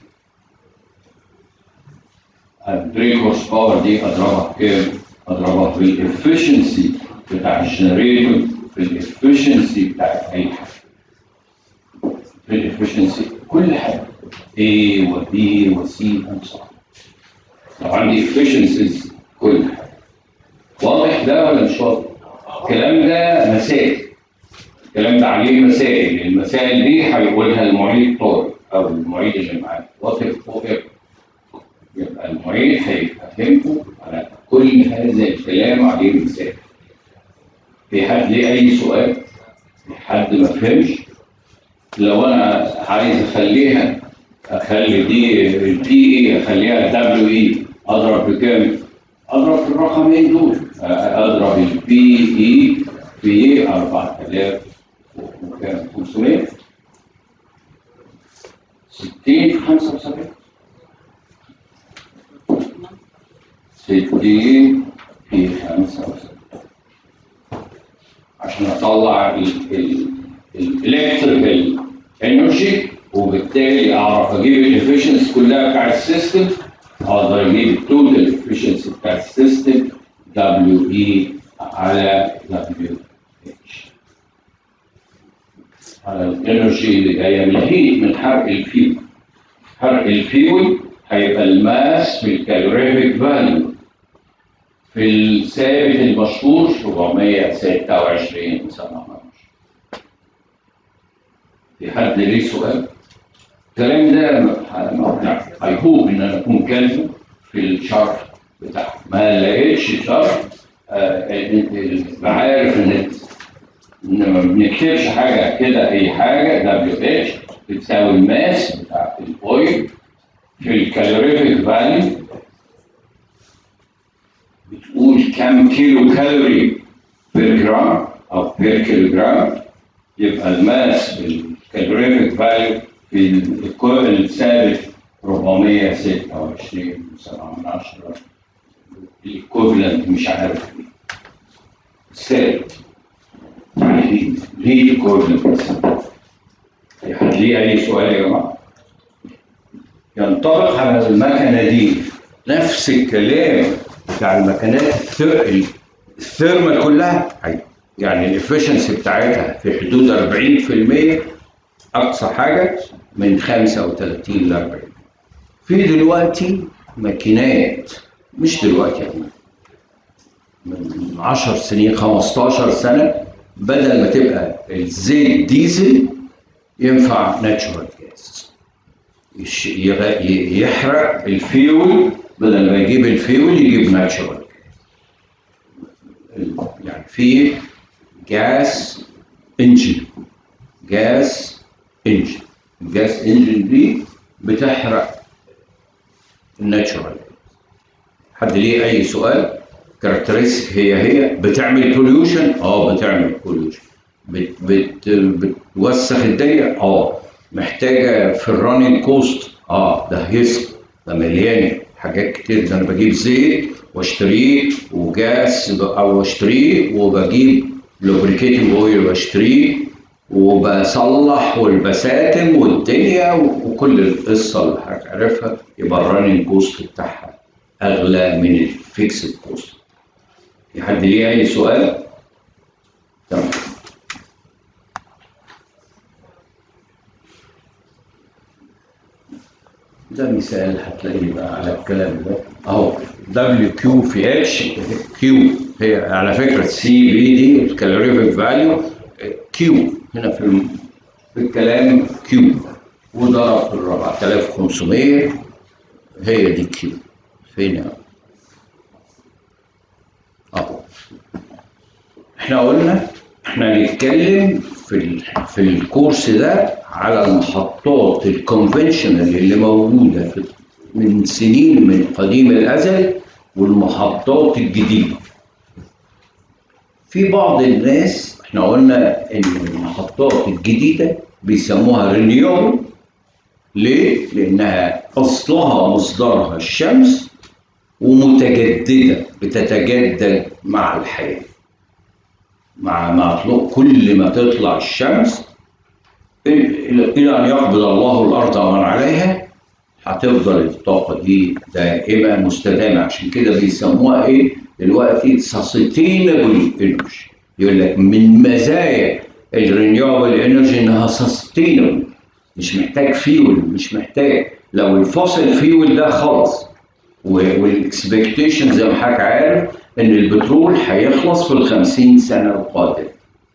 البريك هورس باور دي اضربها بكام؟ اضربها في الافشنسي بتاع الجنريتور، في الافشنسي بتاع اي حاجه، في الافشنسي كل حاجه A و B و C وصح. طبعا دي افشنسيز كل حاجه. واضح ده ولا مش واضح؟ الكلام ده مسائل، الكلام ده عليه مسائل، المسائل دي هيقولها المعيد طارق او المعيد اللي معاه واقف فوق. يبقى المعيد هيفهمكم على كل هذا الكلام عليه مثال. في حد ليه اي سؤال؟ في حد ما فهمش؟ لو انا عايز اخليها اخلي دي البي اي اخليها دبليو اي، اضرب بكام؟ اضرب في الرقمين دول، اضرب البي اي في أربعة آلاف وخمسمية ستين في خمسة وسبعين، ستين في خمسة وسبعين، عشان اطلع الالكتريكال انرجي، وبالتالي اعرف اجيب الافشنسي كلها بتاع السيستم. اقدر اجيب التوتال افشنسي بتاع السيستم دبليو اي على دبليو اتش، على الانرجي اللي جايه من الهيت، من حرق الفيول. حرق الفيول هيبقى الماس في الكالوريفيك فاليو في الثابت المشهور سبعمية وستة وعشرين وسبعة. في حد ليه سؤال؟ الكلام ده اي هوب ان انا اكون كاتبه في الشرح بتاعه. ما لقيتش شرح بعرف ان ان ما بنكتبش حاجه كده، اي حاجه دبليو اتش بتساوي الماس بتاع الاويل في الكالوريفيك فاليو، بتقول كم كيلو كالوري بير جرام او بير كيلو جرام. يبقى الماس بالكالوريفيك الكالوريفيك فاليو في الثابت أربعمية وستة وعشرين وسبعة من عشرة، الايكوفلنت مش عارف ايه ثابت. يعني ليه الايكوفلنت؟ يعني ليه اي سؤال يا جماعه؟ ينطبق على المكنه دي نفس الكلام بتاع المكنات الثيرمال كلها، يعني الافشنسي بتاعتها في حدود أربعين في المية اقصى حاجه من خمسة وثلاثين ل أربعين. في دلوقتي ماكينات، مش دلوقتي يعني من عشر سنين خمستاشر سنه، بدل ما تبقى الزيت ديزل ينفع ناتشورال جاز، يحرق الفيول، بدل ما يجيب الفيول يجيب ناتشورال جاز. يعني في جاز انجن، جاز انجن الجاز انجن دي بتحرق الناتشورال. حد ليه اي سؤال؟ كاركترستيك هي هي بتعمل بوليوشن؟ اه بتعمل بوليوشن. بت بت بتوسخ الدنيا؟ اه. محتاجه في الرانينج كوست؟ اه ده هيص، ده مليان حاجات كتير. ده انا بجيب زيت واشتريه وجاس او اشتريه، وبجيب لوبريكيتنج اويل واشتريه، وبصلح والبساتم والدنيا وكل القصه اللي هتعرفها. يبقى الرانينج كوست بتاعها اغلى من الفيكسد كوست. في حد ليه اي سؤال؟ تمام. ده مثال هتلاقيه بقى على الكلام ده اهو. دبليو كيو في اتش، كيو هي على فكره سي بي دي الكالوريفيك فاليو، كيو هنا في في الكلام كيو، وضرب في ال أربعة آلاف وخمسمية، هي دي كيو. فين اهو؟ احنا قلنا احنا هنتكلم في في الكورس ده على المحطات الكونفنشنال اللي موجوده في من سنين من قديم الازل، والمحطات الجديده. في بعض الناس احنا قلنا ان المحطات الجديده بيسموها رينيوبل. ليه؟ لانها اصلها مصدرها الشمس ومتجدده، بتتجدد مع الحياه، مع ما كل ما تطلع الشمس الى ان يقبض الله الارض ومن عليها، هتفضل الطاقه دي دائمه مستدامه. عشان كده بيسموها ايه دلوقتي؟ سستينبل انرجي. يقول لك من مزايا الرينيوبل انرجي انها سستينبل، مش محتاج فيول، مش محتاج. لو الفوسيل فيول ده خلص، والاكسبكتيشن زي ما حضرتك عارف ان البترول هيخلص في الخمسين سنه القادمه.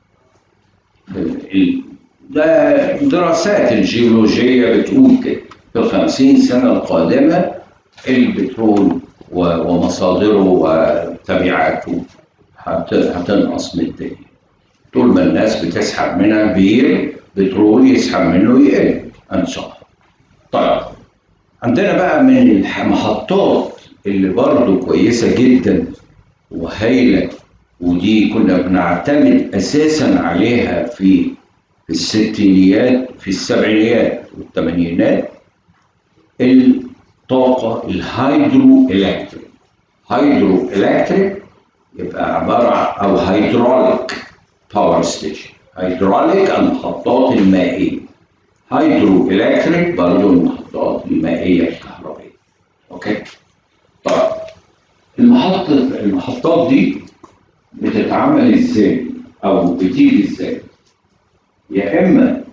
ده دراسات الجيولوجيه بتقول كده، في الخمسين سنه القادمه البترول ومصادره وتبعاته هتنقص من الدنيا. طول ما الناس بتسحب منها بير بترول يسحب منه يقل ان شاء الله. طيب عندنا بقى من المحطات اللي برضه كويسه جدا وهايله، ودي كنا بنعتمد اساسا عليها في في الستينيات في السبعينيات والثمانينات، الطاقه الهيدرو الكتريك. هيدرو الكتريك يبقى عباره عن او هيدروليك باور ستيشن. هيدروليك المحطات المائيه، هيدرو الكتريك برضه المحطات المائيه الكهربائيه. اوكي؟ طيب المحطه المحطات دي بتتعمل ازاي او بتيجي ازاي؟ يا اما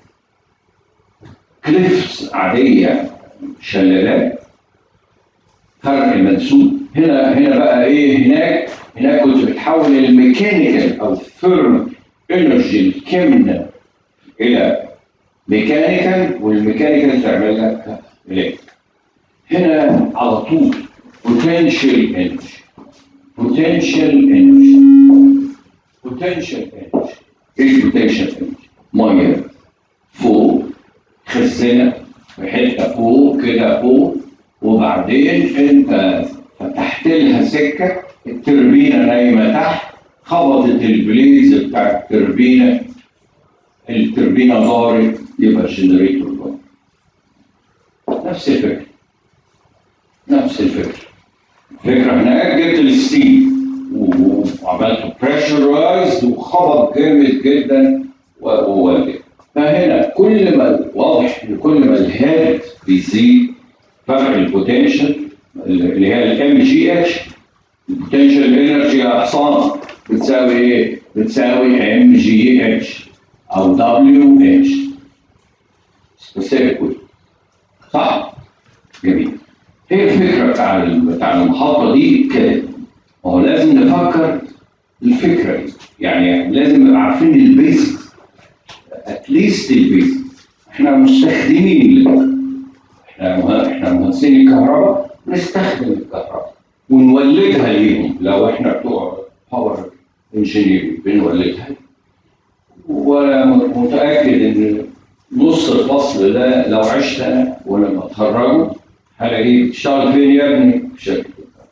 كليفز عاديه، شلالات، فرق المنسوب. هنا هنا بقى ايه؟ هناك هناك كنت بتحول الميكانيكال او الثيرمال انرجي الكامنه الى ميكانيكال، والميكانيكال تعمل لك الكتريك. هنا على طول بوتنشال انرجي، بوتنشال انرجي، بوتنشال انرجي. ايه بوتنشال انرجي؟ ميه فوق خزنه في حته فوق كده فوق، وبعدين انت فتحت لها سكه، التربينه نايمه تحت، خبطت البليز بتاع التربينه، التربينه دارت يبقى الجنريتور لود. نفس الفكره نفس الفكره الفكره هناك جبت الستيل وعملته بريشرايزد وخبط جامد جدا وولد. فهنا كل ما واضح ان كل ما الهيد بيزيد فرق البوتنشال اللي هي الام جي اتش، البوتنشال انرجي يا حصان بتساوي ايه؟ بتساوي ام جي اتش او دبليو اتش سبيسيفيكلي. صح؟ جميل. ايه الفكره بتاع بتاع المحاضره دي كده؟ هو لازم نفكر الفكره دي، يعني لازم نبقى عارفين البيزكس، اتليست البيزكس. احنا مستخدمين احنا احنا مهندسين الكهرباء نستخدم الكهرباء ونولدها ليهم، لو احنا بتوع باور انجينيرنج بنولدها. وانا متاكد ان نص الفصل ده لو عشت انا ولما اتخرجوا هلاقيه بتشتغل فين يا ابني؟ في شركه الكهرباء.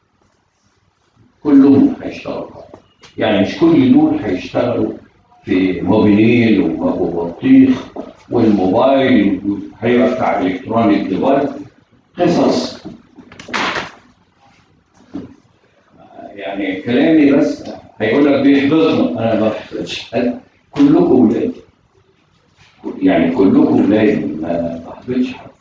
كلهم هيشتغلوا، يعني مش كل دول هيشتغلوا في موبينيل وابو بطيخ والموبايل هيبقى بتاع الكترونيك ديفايس قصص. يعني كلامي بس هيقول لك بيحبطنا، انا ما بحبطش، كلكم ولاد، يعني كلكم ولاد، ما بحبطش حد.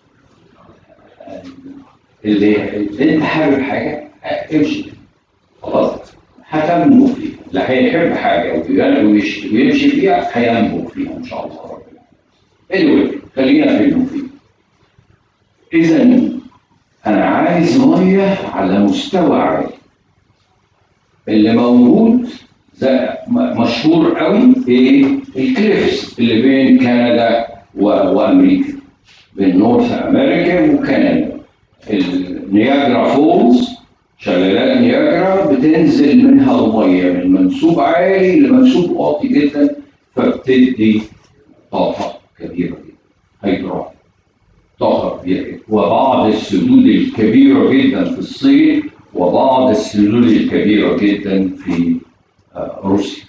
اللي, اللي انت حابب حاجه امشي خلاص هتنمو فيها، لا هيحب حاجه ويمشي فيها هينمو فيها ان شاء الله ربنا. anyway خلينا في المفيد. اذا انا عايز ميه على مستوى عالي. اللي موجود ده مشهور قوي ايه؟ الكليفز اللي بين كندا وامريكا، بين نورث امريكا وكندا. النياجرا فولز، شلالات نياجرا بتنزل منها الميه من منسوب عالي لمنسوب واطي جدا، فبتدي طاقه كبيره جدا، هيدرون طاقه كبيره جدا. وبعض السدود الكبيره جدا في الصين، وبعض السدود الكبيره جدا في روسيا.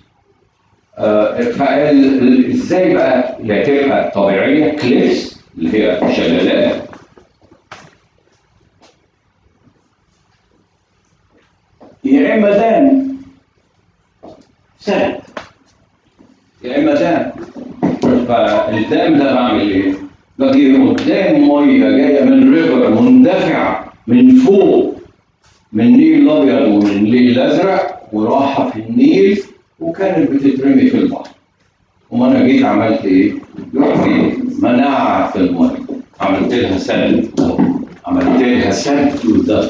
فازاي بقى يا تبقى طبيعيه كليفز اللي هي شلالات، يا اما دام سهل يا اما دام. فالدام ده بعمل ايه؟ باجي قدام ميه جايه من ريفر مندفعه من فوق من النيل الابيض ومن النيل الازرق وراحه في النيل وكانت بتترمي في البحر. وما انا جيت عملت ايه؟ رحت منعت الميه، عملت لها سد، عملت لها سد وده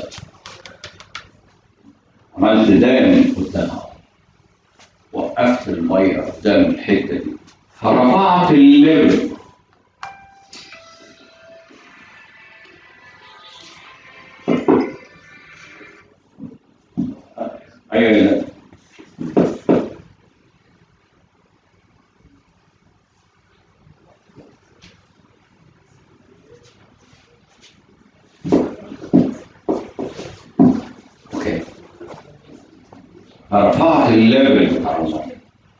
عملت دام قدامها، وقفت الميه قدام الحته دي، فرفعت الليفل. ايوه رفعت الليفل بتاع الميه،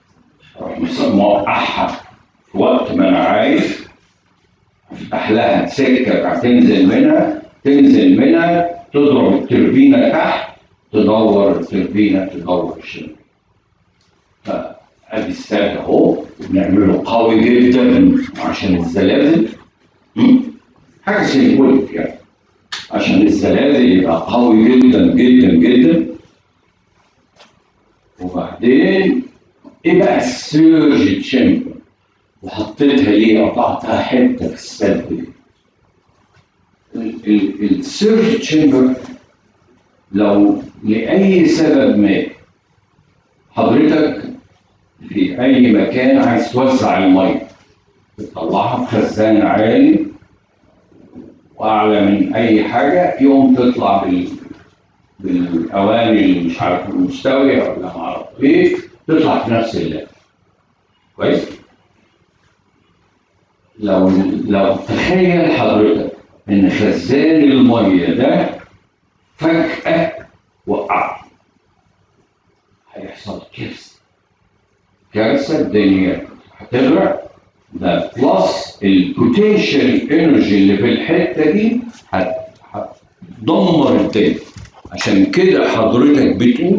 موقعها في وقت ما انا عايز، افتح لها سكه هتنزل منها، تنزل منها تضرب التوربينه تحت، تدور التوربينه تدور الشمال. فادي السد اهو، وبنعمله قوي جدا عشان الزلازل، حاجه سيمبوليك يعني، عشان الزلازل يبقى قوي جدا جدا جدا. وبعدين ايه بقى السيرج تشامبر؟ وحطيتها ليه؟ قطعتها حته في السد دي. السيرج تشامبر لو لاي سبب ما حضرتك في اي مكان عايز توزع الميه، تطلعها في خزان عالي واعلى من اي حاجه، يوم تطلع بال بالاواني اللي مش عارف المستويه ولا ما اعرف ايه، تطلع في نفس الليفل. كويس؟ لو لو تخيل حضرتك ان خزان الميه ده فجاه وقع، هيحصل كارثه. كارثه، الدنيا هتغرق ده بلس البوتنشال انرجي اللي في الحته دي هتدمر الدنيا. عشان كده حضرتك بتقول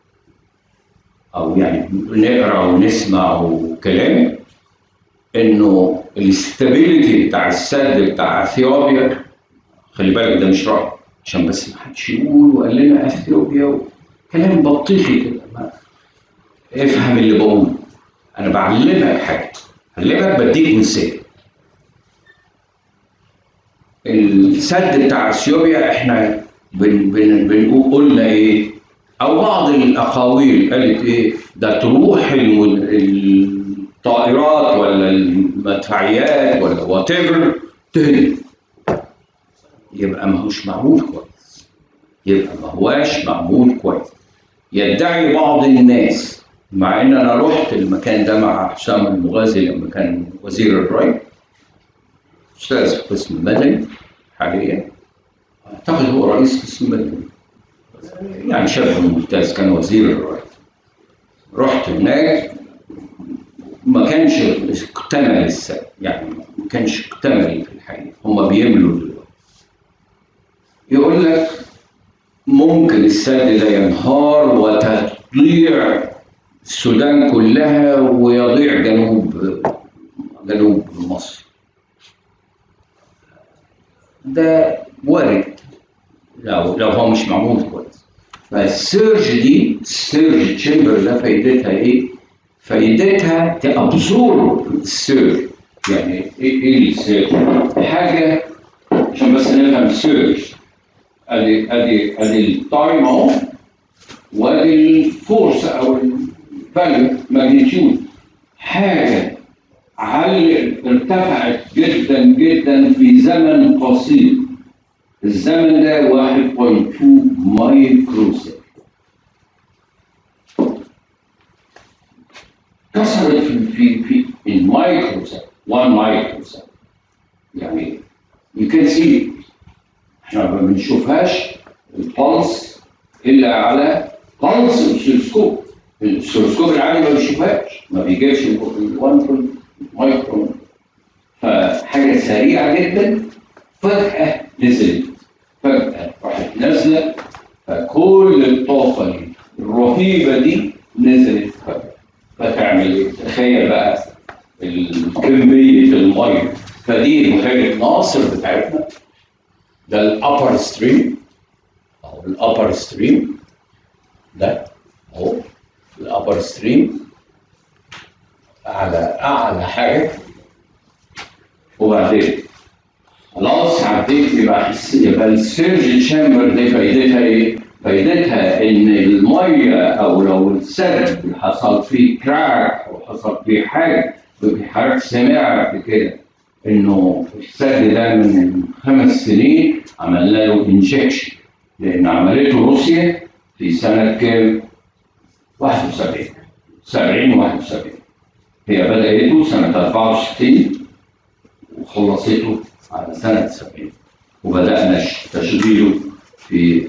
او يعني نقرا ونسمع كلام انه الاستابيليتي بتاع السد بتاع اثيوبيا، خلي بالك ده مش رأي عشان بس ما حدش يقول وقال لنا اثيوبيا كلام بطيخي كده. افهم اللي بقوله، انا بعلمك حاجه، بعلمك بديك مثال. السد بتاع اثيوبيا احنا بن بن بنقول قلنا ايه، او بعض الاقاويل قالت ايه، ده تروح الطائرات ولا المدفعيات ولا وات ايفر تهدم. يبقى ما هوش معمول كويس، يبقى ما هواش معمول كويس. يدعي بعض الناس، مع ان انا رحت المكان ده مع حسام المغازي لما كان وزير الري، استاذ في قسم المدني حاليا، اعتقد هو رئيس قسم المدني، يعني شبه ممتاز، كان وزير الري. رحت هناك ما كانش اكتمل السد، يعني ما كانش اكتمل في الحقيقه، هم بيملوا دلوقتي. يقول لك ممكن السد ده ينهار وتضيع السودان كلها ويضيع جنوب جنوب مصر. ده وارد لو لو هو مش معمول كويس. فالسيرج دي، السيرج تشامبر ده فايدتها ايه؟ فايدتها تابزورب السيرج. يعني ايه ايه السيرج؟ حاجه عشان بس نفهم السيرج. ادي ادي ادي التايم اهو، وادي الفورس او الفاليو ماجنتيود. حاجه على ارتفعت جدا جدا في زمن قصير. الزمن ده واحد فاصلة اتنين مايكرو سكند. كسرت في في في المايكرو سكند، واحد مايكرو سكند. يعني you can see احنا ما بنشوفهاش البلس الا على بلس الاسلسكوب. الاسلسكوب العادي ما بيشوفهاش، ما بيجيبش ال مايكرو. فحاجه سريعه جدا فجاه نزلت، فجاه راحت نازله، فكل الطاقه الرهيبه دي نزلت فجاه. فتعمل ايه؟ تخيل بقى كميه الميه. فدي بحيره ناصر بتاعتنا، ده الابر ستريم او الابر ستريم ده اهو، الابر ستريم اعلى اعلى حاجه. وبعدين خلاص عديت، يبقى يبقى السيرج تشامبر دي فايدتها ايه؟ فايدتها ان الميه او لو السد حصل فيه كراك او حصل فيه حاجه، حضرتك سمع قبل كده انه السد ده من خمس سنين عملنا له انجكشن، لان عملته روسيا في سنه كام؟ واحد وسبعين، سبعين واحد وسبعين. هي بدأته سنه اربعة وستين وخلصته على سنه سبعين، وبدأنا تشغيله في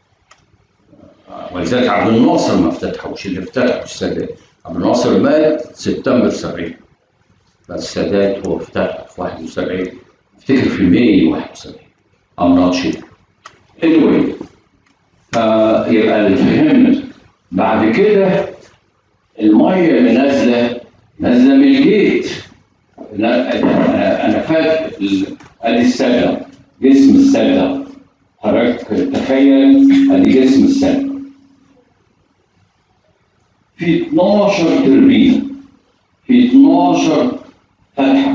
ولذلك عبد الناصر ما افتتحوش، اللي افتتحوا السادات. عبد الناصر مات سبتمبر سبعين، فالسادات هو افتتح في واحد وسبعين، افتكر في ماي واحد وسبعين. I'm not sure. anyway فيبقى اللي فهمت بعد كده الميه اللي نازله نازله من الجيت. انا انا فاكر ادي السله، جسم السله. حضرتك تخيل ادي جسم السله في اتناشر تربينه، في اتناشر فتحه.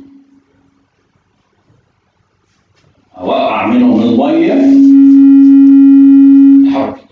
اوقع منهم الميه تحرك.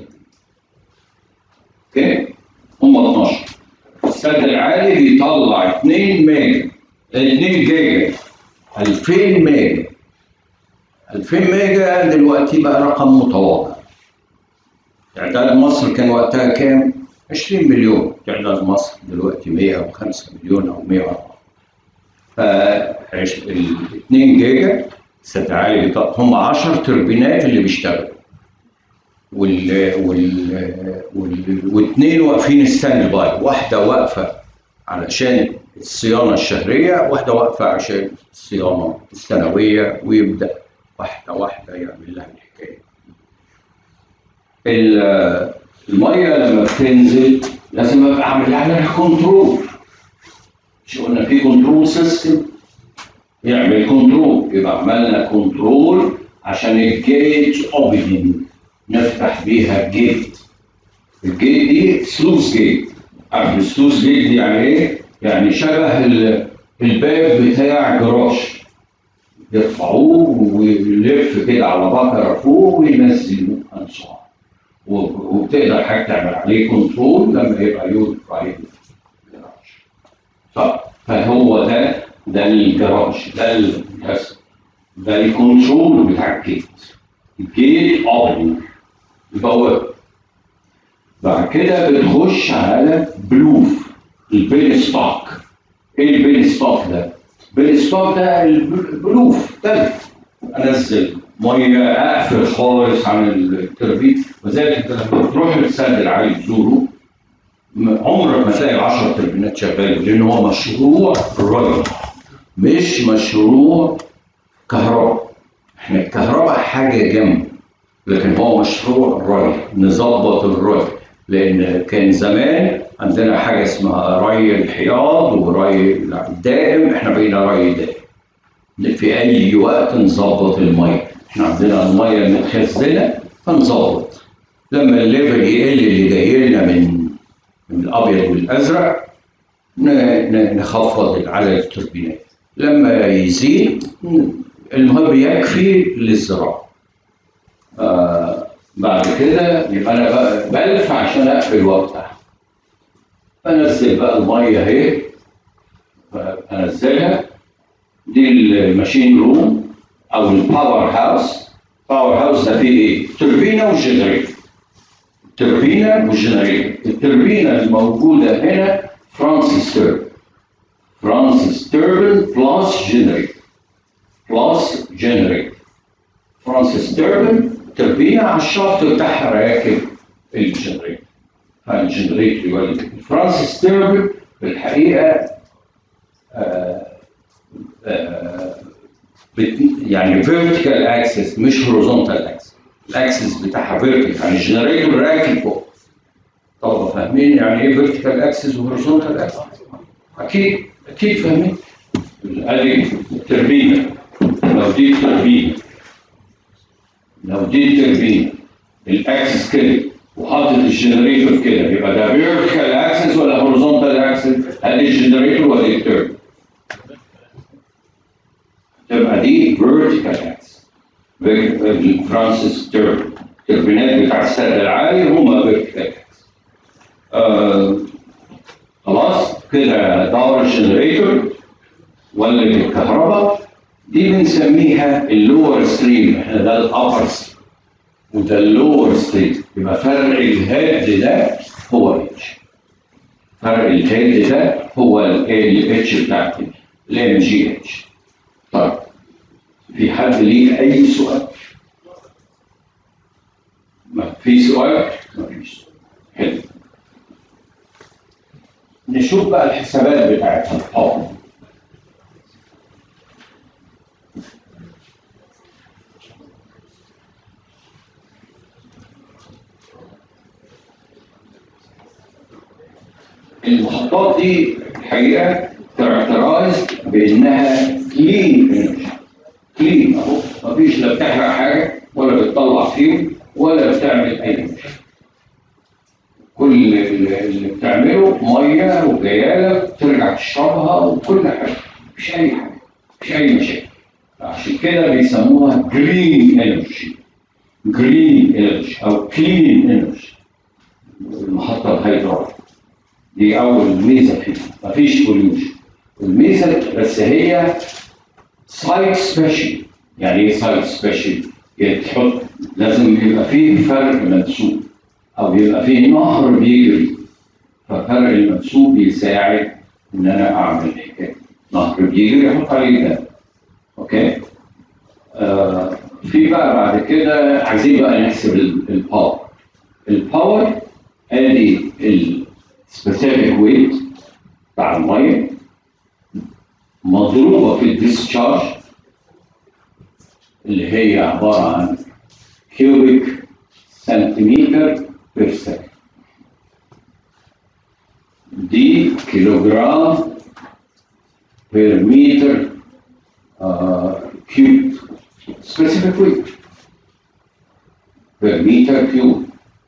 اوكي، هم اتناشر. السد العالي بيطلع اتنين ميجا، اتنين جيجا، ألفين ميجا. ألفين ميجا دلوقتي بقى رقم متواضع. تعداد مصر كان وقتها كام؟ عشرين مليون. تعداد مصر دلوقتي مية وخمسة مليون او مية وأربعة. ف اتنين جيجا سد عالي هم عشر توربينات اللي بيشتغلوا، وال وال وال واثنين واقفين ستاند باي، واحده واقفه علشان الصيانة الشهرية، واحدة واقفة عشان الصيانة السنوية، ويبدأ واحدة واحدة يعمل لها الحكاية. المية لما بتنزل لازم ابقى اعمل عليها كنترول. مش قلنا في كنترول سيستم يعمل كنترول؟ يبقى عملنا كنترول عشان الجيت اوبننج، نفتح بيها الجيت. الجيت دي سلوس جيت. عارف السلوس جيت دي يعني ايه؟ يعني شبه الباب بتاع جراج، يرفعوه ويلف كده على بكره فوق وينزلوه انصار، وبتقدر حضرتك تعمل عليه كنترول لما يبقى يوقف عليه جراج. فهو ده ده الجراج، ده ال ده الكنترول بتاع الجيت. الجيت اوبننج البوابه. بعد كده بتخش على بلوف، البين ستوك. ايه البين ستوك ده؟ البين ستوك ده البلوف ده. انزل ميه، اقفل خالص عن التربيت. وذلك انت لما تروح للسد العالي تزوره عمرك ما تلاقي عشر تربينات شغاله، لان هو مشروع ري مش مشروع كهرباء. احنا الكهرباء حاجه جنب، لكن هو مشروع ري، نظبط الري. لان كان زمان عندنا حاجه اسمها ري الحياض وري الدائم، احنا بقينا ري دائم. في اي وقت نظبط الميه، احنا عندنا الميه المتخزنه فنظبط. لما الليفل يقل اللي جاي لنا من من الابيض والازرق نخفض على التوربينات، لما يزيد المهم يكفي للزراعه. آه بعد كده يبقى انا بلف عشان اقفل وافتح. بنزل بقى الميه اهي، انزلها. دي الماشين روم او الباور هاوس. باور هاوس ده فيه ايه؟ توربينه وجنريتور. التوربينه والجنريتور. التوربينه الموجوده هنا فرانسيس توربن. فرانسيس توربن بلس جنريتور. بلس جنريتور. فرانسيس توربن توربينه على الشافت بتاعها راكب الجنريتور. فالجنريتور يولد. فرانسيس توربن في الحقيقه آه آه يعني فيرتيكال اكسس مش هوريزونتال اكسس. الاكسس بتاعها فيرتيكال، يعني الجنريتور راكب فوق. طب فاهمين يعني ايه فيرتيكال اكسس وهوريزونتال اكسس؟ اكيد اكيد فاهمين. ادي التوربينه. لو دي التوربينه لو دي التوربينه الاكسس كده وحاطط الجنريتور كده، يبقى ده فيرتيكال اكسس ولا هوريزونتال اكسس؟ ادي الجنريتور ولا التوربين؟ تبقى دي فيرتيكال اكسس. فرانسيس توربن التوربينات بتاع السد العالي هم فيرتيكال اكسس. آه خلاص كده دور الجنريتور ولد الكهرباء. دي بنسميها اللور ستريم. احنا ده الابر ستريم وده اللور ستريم. يبقى فرق الهيد ده هو اتش. فرق الهيد ده هو ال اتش بتاعتي الام جي اتش. طيب في حد ليه اي سؤال؟ ما في سؤال؟ ما فيش سؤال. حلو. نشوف بقى الحسابات بتاعتها الحاضر. المحطات دي الحقيقه كاركترايز بانها كلين انرجي. كلين اهو، مفيش لا بتحرق حاجه ولا بتطلع فيهم ولا بتعمل اي مشكله. كل اللي بتعمله ميه وجايه لك ترجع تشربها وكل حاجه، مفيش اي حاجه، مفيش اي مشاكل. عشان كده بيسموها جرين انرجي. جرين انرجي او كلين انرجي. المحطه الهيدروليك دي اول ميزه فيها، مفيش بوليوشن. الميزه بس هي سايت سبيشال. يعني ايه سايت سبيشال؟ يعني تحط لازم يبقى فيه فرق منسوب او يبقى فيه نهر بيجري. ففرق المنسوب بيساعد ان انا اعمل حكايه نهر بيجري احط عليه ده. اوكي؟ آه في بقى بعد كده عايزين بقى نحسب الباور. الباور ادي السبيسيفيك ويت بتاع الميه مضروبة في الديسشارج اللي هي عبارة عن كيوبيك سنتيمتر بير سكند. دي كيلوغرام بير متر كيوب specific weight بير متر كيوب،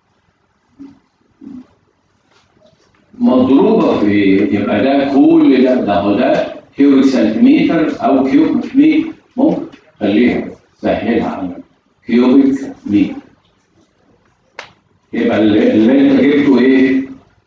مضروبة في، يبقى ده كل ده ده هو ده كيوبيك سنتيمتر أو كيوبيك متر، ممكن خليها سهلها على كيوبيك متر. يبقى اللي, اللي انت جبته ايه؟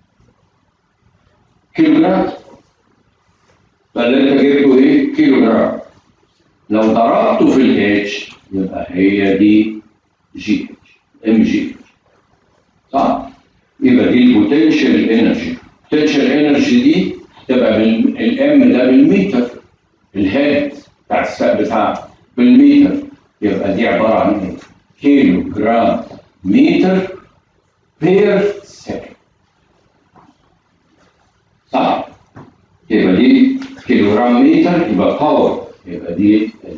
كيلو جرام. فاللي انت جبته ايه؟ كيلو جرام. لو ضربته في الاتش يبقى هي دي جي ام جي، صح؟ يبقى دي البوتنشال انرجي. البوتنشال انرجي دي تبقى الام ده بالمتر، الهيد بتاع السقف بتاعها بالمتر، يبقى دي عباره عن ايه؟ كيلو جرام متر بير سكند، صح؟ يبقى دي كيلو جرام متر، يبقى باور، يبقى دي الباور.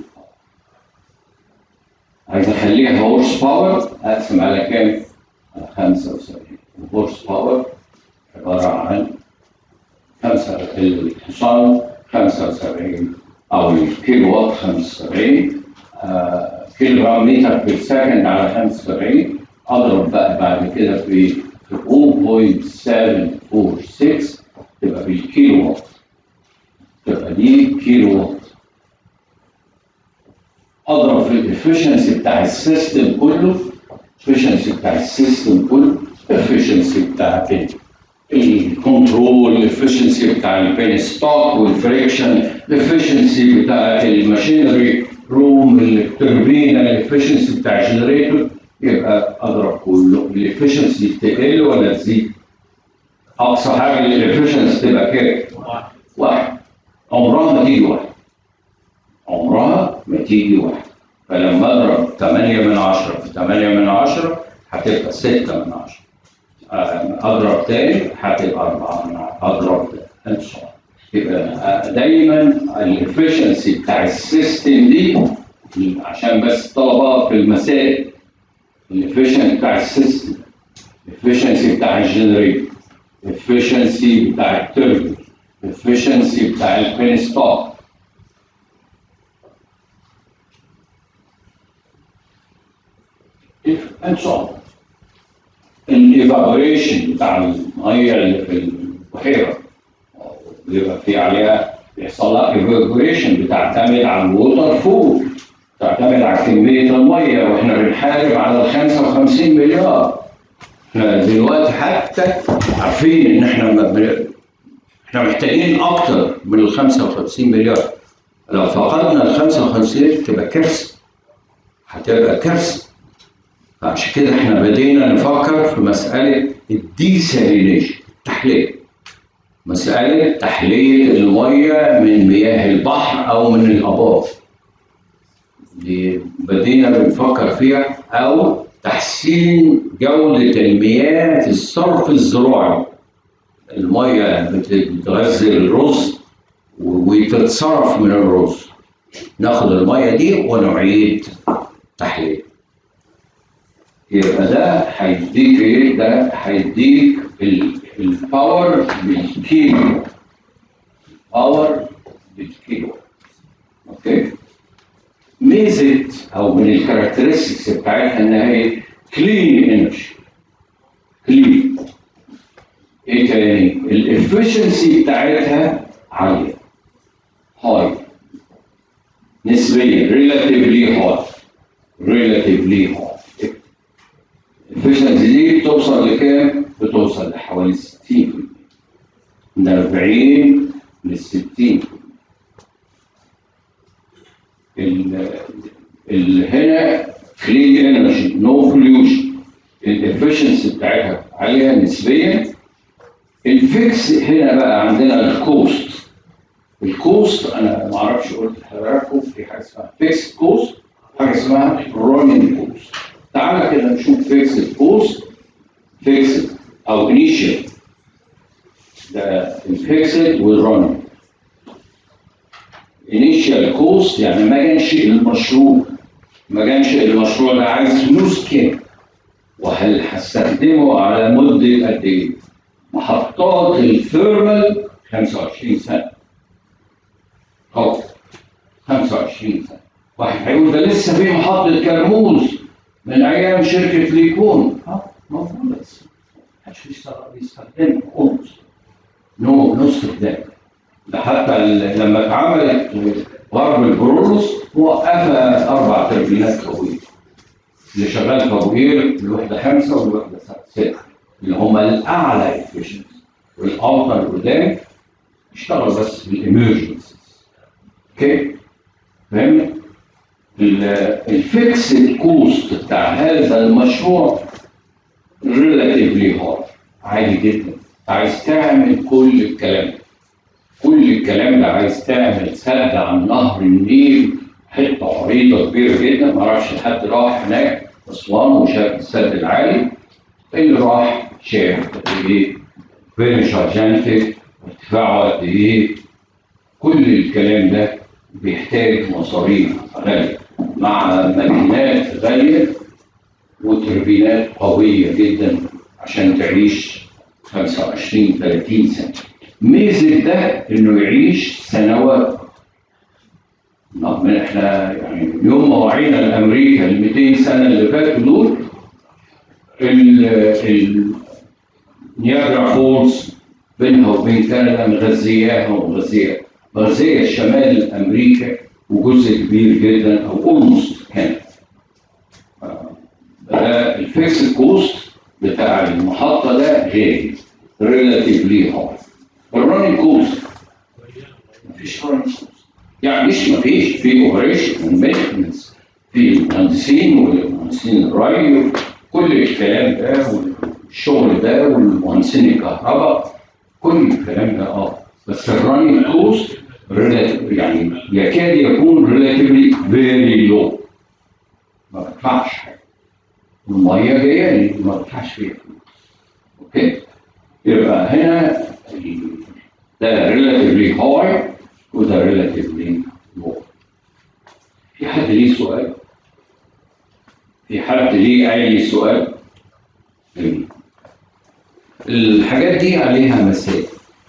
عايز اخليها هورس باور، اقسم على كام؟ على خمسة وسبعين. الهورس باور عباره عن خمسة، الحصان خمسة وسبعين او الكيلو وات خمسة وسبعين، آه كيلو جرام متر بير سكند على خمسة وسبعين. اضرب بقى بعد كده في صفر فاصلة سبعة أربعة ستة تبقى بالكيلو وات، تبقى دي كيلو وات. اضرب في الافشنسي بتاع السيستم كله، الافشنسي بتاع السيستم كله، الافشنسي بتاع الكنترول، الافشنسي بتاع البين ستوك والفريكشن، الافشنسي بتاع الماشينري روم، التوربينه، الافشنسي بتاع الجنريتور، يبقى اضرب كله. الافشنسي تقل ولا تزيد؟ اقصى حاجه الافشنسي تبقى كام؟ واحد. عمرها ما تيجي واحد، عمرها ما تيجي واحد. فلما اضرب ثمانية من عشرة في ثمانية من عشرة هتبقى ستة من عشرة. اضرب تاني هتبقى أربعة من عشرة. اضرب ان شاء الله. يبقى دايما الافشنسي بتاع السيستم دي، عشان بس طلبات في المسائل، الافشنسي بتاع السيستم، الافشنسي بتاع الجنريتور، الافشنسي بتاع التوربين، الافشنسي بتاع البين ستوك، ان شاء الله. الايفابوريشن بتاع الميه اللي في البحيره بيبقى في عليها، بيحصل لها ايفابوريشن، بتعتمد على الووتر فول، بتعتمد على كميه الميه، واحنا بنحارب على ال خمسة وخمسين مليار. احنا دلوقتي حتى عارفين ان احنا مبنى. احنا محتاجين اكتر من ال خمسة وخمسين مليار. لو فقدنا ال خمسة وخمسين تبقى كارثه، هتبقى كارثه. عشان كده احنا بدينا نفكر في مسألة الديسالينيشن، التحلية. مسألة تحلية المية من مياه البحر أو من الآبار. دي بدينا بنفكر فيها، أو تحسين جودة المياه في الصرف الزراعي. المية بتغذي الرز وتتصرف من الرز. ناخد المية دي ونعيد تحلية. يبقى ده هيديك ايه؟ ده هيديك الباور بالكيلو، باور بالكيلو. اوكي؟ ميزه او من الكاركترستكس بتاعتها انها هي كلين انرجي. كلين. ايه تاني؟ الافشنسي بتاعتها عاليه، هاي، نسبيا، ريلاتيفلي هاي، ريلاتيفلي هاي. الافشنسي دي بتوصل لكام؟ بتوصل لحوالي ستين بالمية، من أربعين ل ستين بالمية. ال هنا كلين انرجي، نو بوليوشن، الافشنسي بتاعتها عاليه نسبيا. الفيكس هنا بقى عندنا الكوست. الكوست انا ما اعرفش قلت لحضراتكم في حاجه اسمها فيكس كوست، حاجه اسمها رونينج كوست. تعالى كده نشوف فيكس كوست، فيكس او انيشال، ده الفيكسد والرونينج. انيشال كوست يعني ما ينشئ المشروع، ما ينشئ المشروع ده عايز فلوس كام؟ وهل هستخدمه على مده قد ايه؟ محطات الثيرمال خمسة وعشرين سنه. طب خمسة وعشرين سنه. واحد هيقول ده لسه في محطه كرموز من ايام شركه ليكون. اه موجوده بس محدش بيستخدمها خالص. نو نو استخدام. ده حتى لما اتعملت غرب البرولوس وقفها اربع تربينات كويت اللي شغال كوير الوحده خمسه والوحده سته اللي هم الاعلى افشنسي، والاوطى القدام اشتغل بس في الامرجنسيز. اوكي؟ فاهمني؟ الفيكسد كوست بتاع هذا المشروع ريلاتيفلي هاي، عالي جدا. عايز تعمل كل الكلام ده، كل الكلام ده عايز تعمل سد عن نهر النيل، حته عريضه كبيره جدا. ما اعرفش حد راح هناك اسوان وشاف السد العالي، اللي راح شاف قد ايه فيرنش جانتك ارتفاعه قد ايه. كل الكلام ده بيحتاج مصاريف غاليه مع ماكينات غاليه وتربينات قويه جدا عشان تعيش خمسة وعشرين ثلاثين سنه. ميزه ده انه يعيش سنوات. رغم احنا يعني يوم ما وعينا لامريكا ال مئتين سنه اللي فاتوا دول، نياجرا فولز بينها وبين كندا مغذياها ومغذياها، مغذيه شمال امريكا وجزء كبير جدا او اولموست كندا. ده الفيكس كوست بتاع المحطه ده غالي ريلاتيفلي هاي. الرانينج كوست مفيش رانينج كوست، يعني مش مفيش، في اوبريشن ومينتنس، في المهندسين والمهندسين الري، كل الكلام ده والشغل ده والمهندسين الكهرباء، كل الكلام ده اه بس الرانينج كوست يعني يكاد يكون ريلاتيفلي فيري لو. ما بدفعش حاجه، الميه جايه لي ما بدفعش فيها فلوس. اوكي؟ يبقى هنا ده ريلاتيفلي هاي وده ريلاتيفلي لو. في حد ليه سؤال؟ في حد ليه اي سؤال؟ الحاجات دي عليها مسائل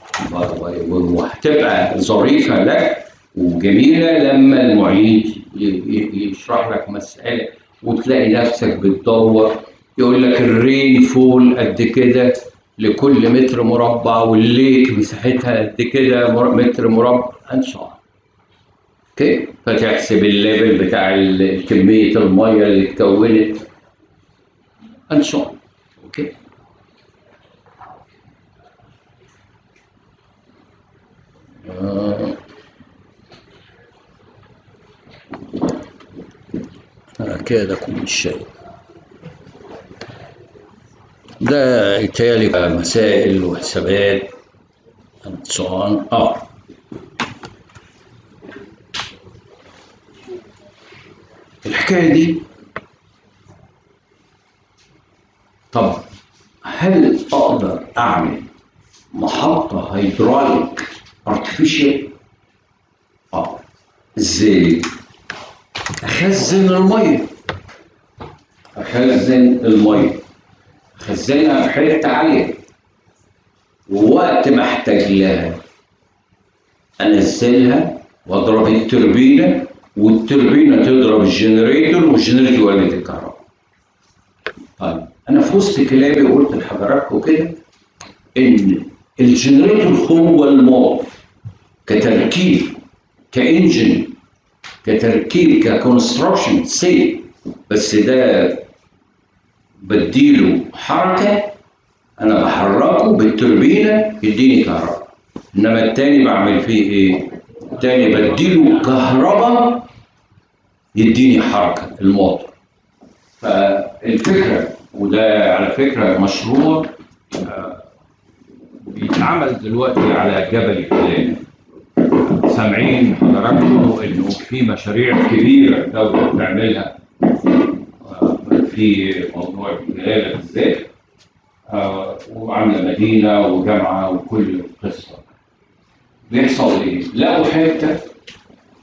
وهتبقى ظريفه لك وجميله لما المعيد يشرح لك مساله وتلاقي نفسك بتدور يقول لك الرين فول قد كده لكل متر مربع والليك مساحتها قد كده متر مربع ان شاء الله. اوكي؟ فتحسب الليفل بتاع كميه الميه اللي اتكونت ان شاء الله. اوكي؟ آه. كده كل شيء ده يتهيألي مسائل وحسابات صون اه الحكايه دي. طب هل اقدر اعمل محطه هيدروليك ارتفيشال؟ اه ازاي؟ اخزن الميه، اخزن الميه اخزنها في حته عاليه ووقت ما احتاج لها انزلها واضرب التوربينه والتوربينه تضرب الجنريتور والجنريتور يولد الكهرباء. طيب انا في وسط كلامي قلت لحضراتكم كده ان الجنريتور هو الموتور كتركيب كانجن كتركيب ككونستراكشن سي، بس ده بديله حركه انا بحركه بالتوربينه يديني كهرباء، انما التاني بعمل فيه ايه؟ التاني بديله كهرباء يديني حركه الموتور. فالفكره وده على فكره مشروع بيتعمل دلوقتي على جبل الكلام. سامعين حضراتكم انه في مشاريع كبيره الدوله بتعملها في موضوع الجلاله بالذات، وعامله مدينه وجامعه وكل القصه. بيحصل ايه؟ لقوا حته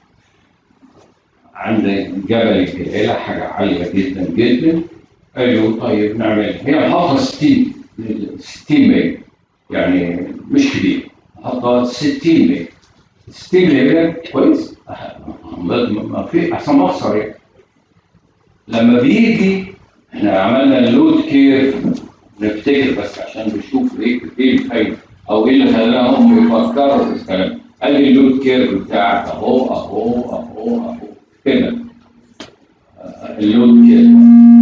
عند جبل الجلاله حاجه عاليه جدا جدا. قالوا طيب نعمل، هي محطه ستين ستين ميجا يعني مش كبير، محطه ستين ميجا. ستين ميجا كويس، ما في احسن مخسر يعني. لما بيجي احنا عملنا اللود كير، نفتكر بس عشان نشوف ايه ايه الفايده او ايه اللي خلاهم يفكروا في الكلام. قال لي اللود كير بتاعك اهو اهو اهو اهو كده. اللود كير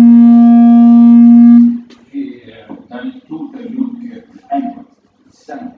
في توتال اللود كير الانوال السنه.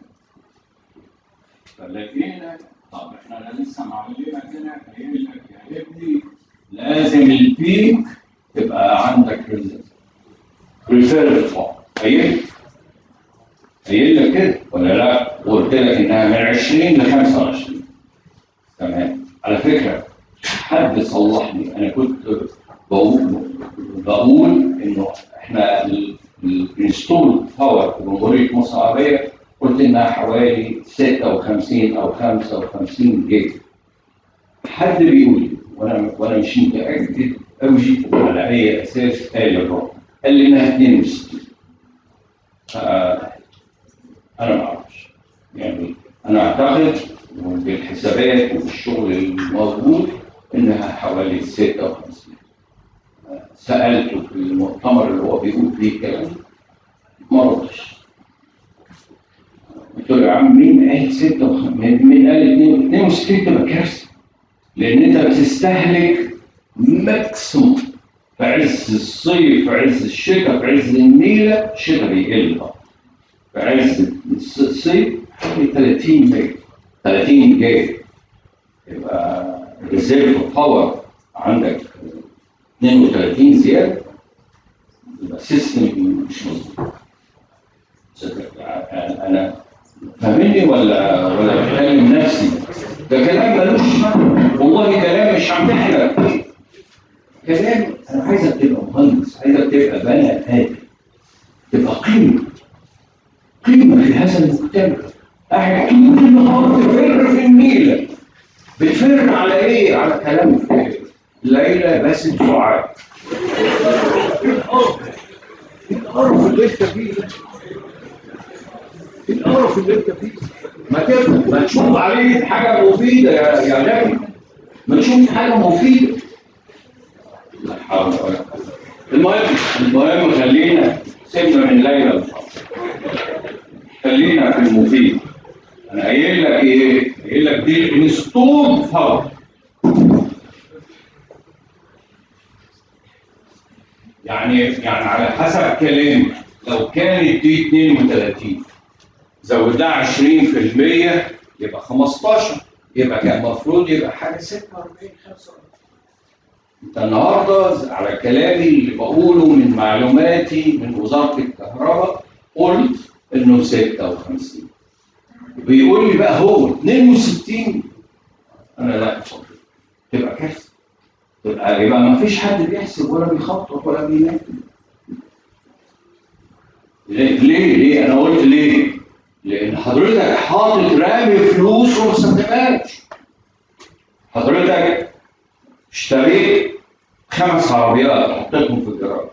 فلقينا طب احنا لسه معلمين هنا قايل لك يا ابني لازم البيك تبقى عندك ريزيرف. قايل قايل لك كده ولا لا؟ وقلت لك انها من عشرين ل خمسة وعشرين. تمام. على فكره حد صلحني، انا كنت بقول بقول انه احنا الانستول باور في جمهوريه مصر العربيه قلت انها حوالي ستة وخمسين او خمسة وخمسين جيجا. حد بيقول لي وانا وانا مش متاكد قوي على اي اساس قال الرقم، قال لي انها اثنين وستين. آه انا ما اعرفش يعني، انا اعتقد بالحسابات وبالشغل الموجود انها حوالي ستة وخمسين. آه سالته في المؤتمر اللي هو بيقول فيه كلام ما ردش. قلت له يا عم مين قال ستة وخمسين؟ مين قال اثنين وستين؟ تبقى كارثه، لان انت بتستهلك ماكسيموم في عز الصيف، في عز الشتاء، في عز النيله. الشتاء بيقل طبعا. في عز الصيف حوالي ثلاثين ميجا، ثلاثين جيجا. يبقى الريزيرف باور عندك اثنين وثلاثين زياده، يبقى السيستم مش مظبوط. انا فاهمني ولا ولا بتكلم نفسي؟ ده كلام ملوش والله، كلام مش همتحنك فيه. كلام انا عايزك تبقى مهندس، عايزك تبقى بني ادم، تبقى قيمه قيمه في هذا المجتمع. قاعد طول النهار تفر في النيله، بتفر على ايه؟ على كلام فارغ. ليلى باسم سعاد. القرف اللي انت فيه ده، القرف اللي انت فيه. ما تبقى ما تشوف عليه حاجه مفيده يا يا نبي، ما تشوف حاجه مفيده. لا حول ولا قوه. المهم المهم خلينا سيبنا من ليلى، خلينا في المفيد. انا قايل لك ايه؟ قايل لك دي الانستول باور. يعني يعني على حسب كلامي لو كانت دي اثنين وثلاثين زودها عشرين في المية يبقى خمستاشر، يبقى كان المفروض يبقى حاجه ستة وأربعين خمسة وأربعين. انت النهارده على كلامي اللي بقوله من معلوماتي من وزاره الكهرباء قلت انه ستة وخمسين. بيقول لي بقى هو اثنين وستين. انا لا اتفضل، تبقى كارثه. تبقى يبقى ما فيش حد بيحسب ولا بيخطط ولا بينام. ليه؟ ليه؟ ليه؟ انا قلت ليه؟ لان حضرتك حاطط رامي فلوس وما استخدمهاش. حضرتك اشتريت خمس عربيات حطيتهم في الجراج.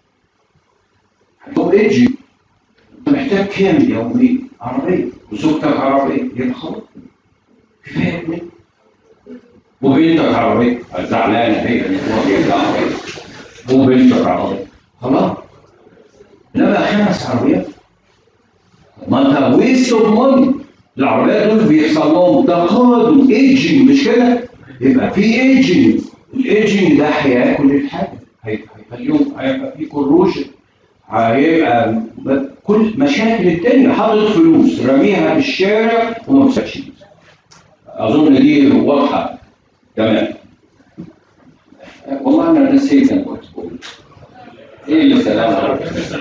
طب ايجي انت محتاج كام يوميا؟ عربيه، وزوجتك عربيه، يبقى خلاص كفايه اتنين. وبنتك عربيه، زعلانه هي ان هو جايب عربيه، وبنتك عربيه، خلاص. انما خمس عربيات ما انت ويست اوف ماني. العربيات دول بيحصل لهم تقادم ايجنج، مش كده؟ يبقى في ايجنج، الايجنج ده هياكل الحاجه، هيخليهم هيبقى في كروجن، هيبقى كل مشاكل الدنيا. حاطط فلوس رميها في الشارع وما بتسكتش. اظن دي واضحه تمام. والله انا نسيت انا كنت بقول ايه اللي سلام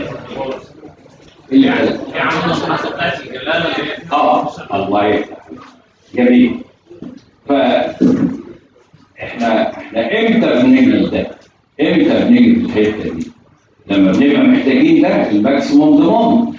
اللي قال يا عم مش حسبتش الجلاله دي. اه الله يفتح. جميل. ف احنا احنا امتى بنجري ده؟ امتى بنجري الحته دي؟ لما بنبقى محتاجين ده الماكسيموم ضمان.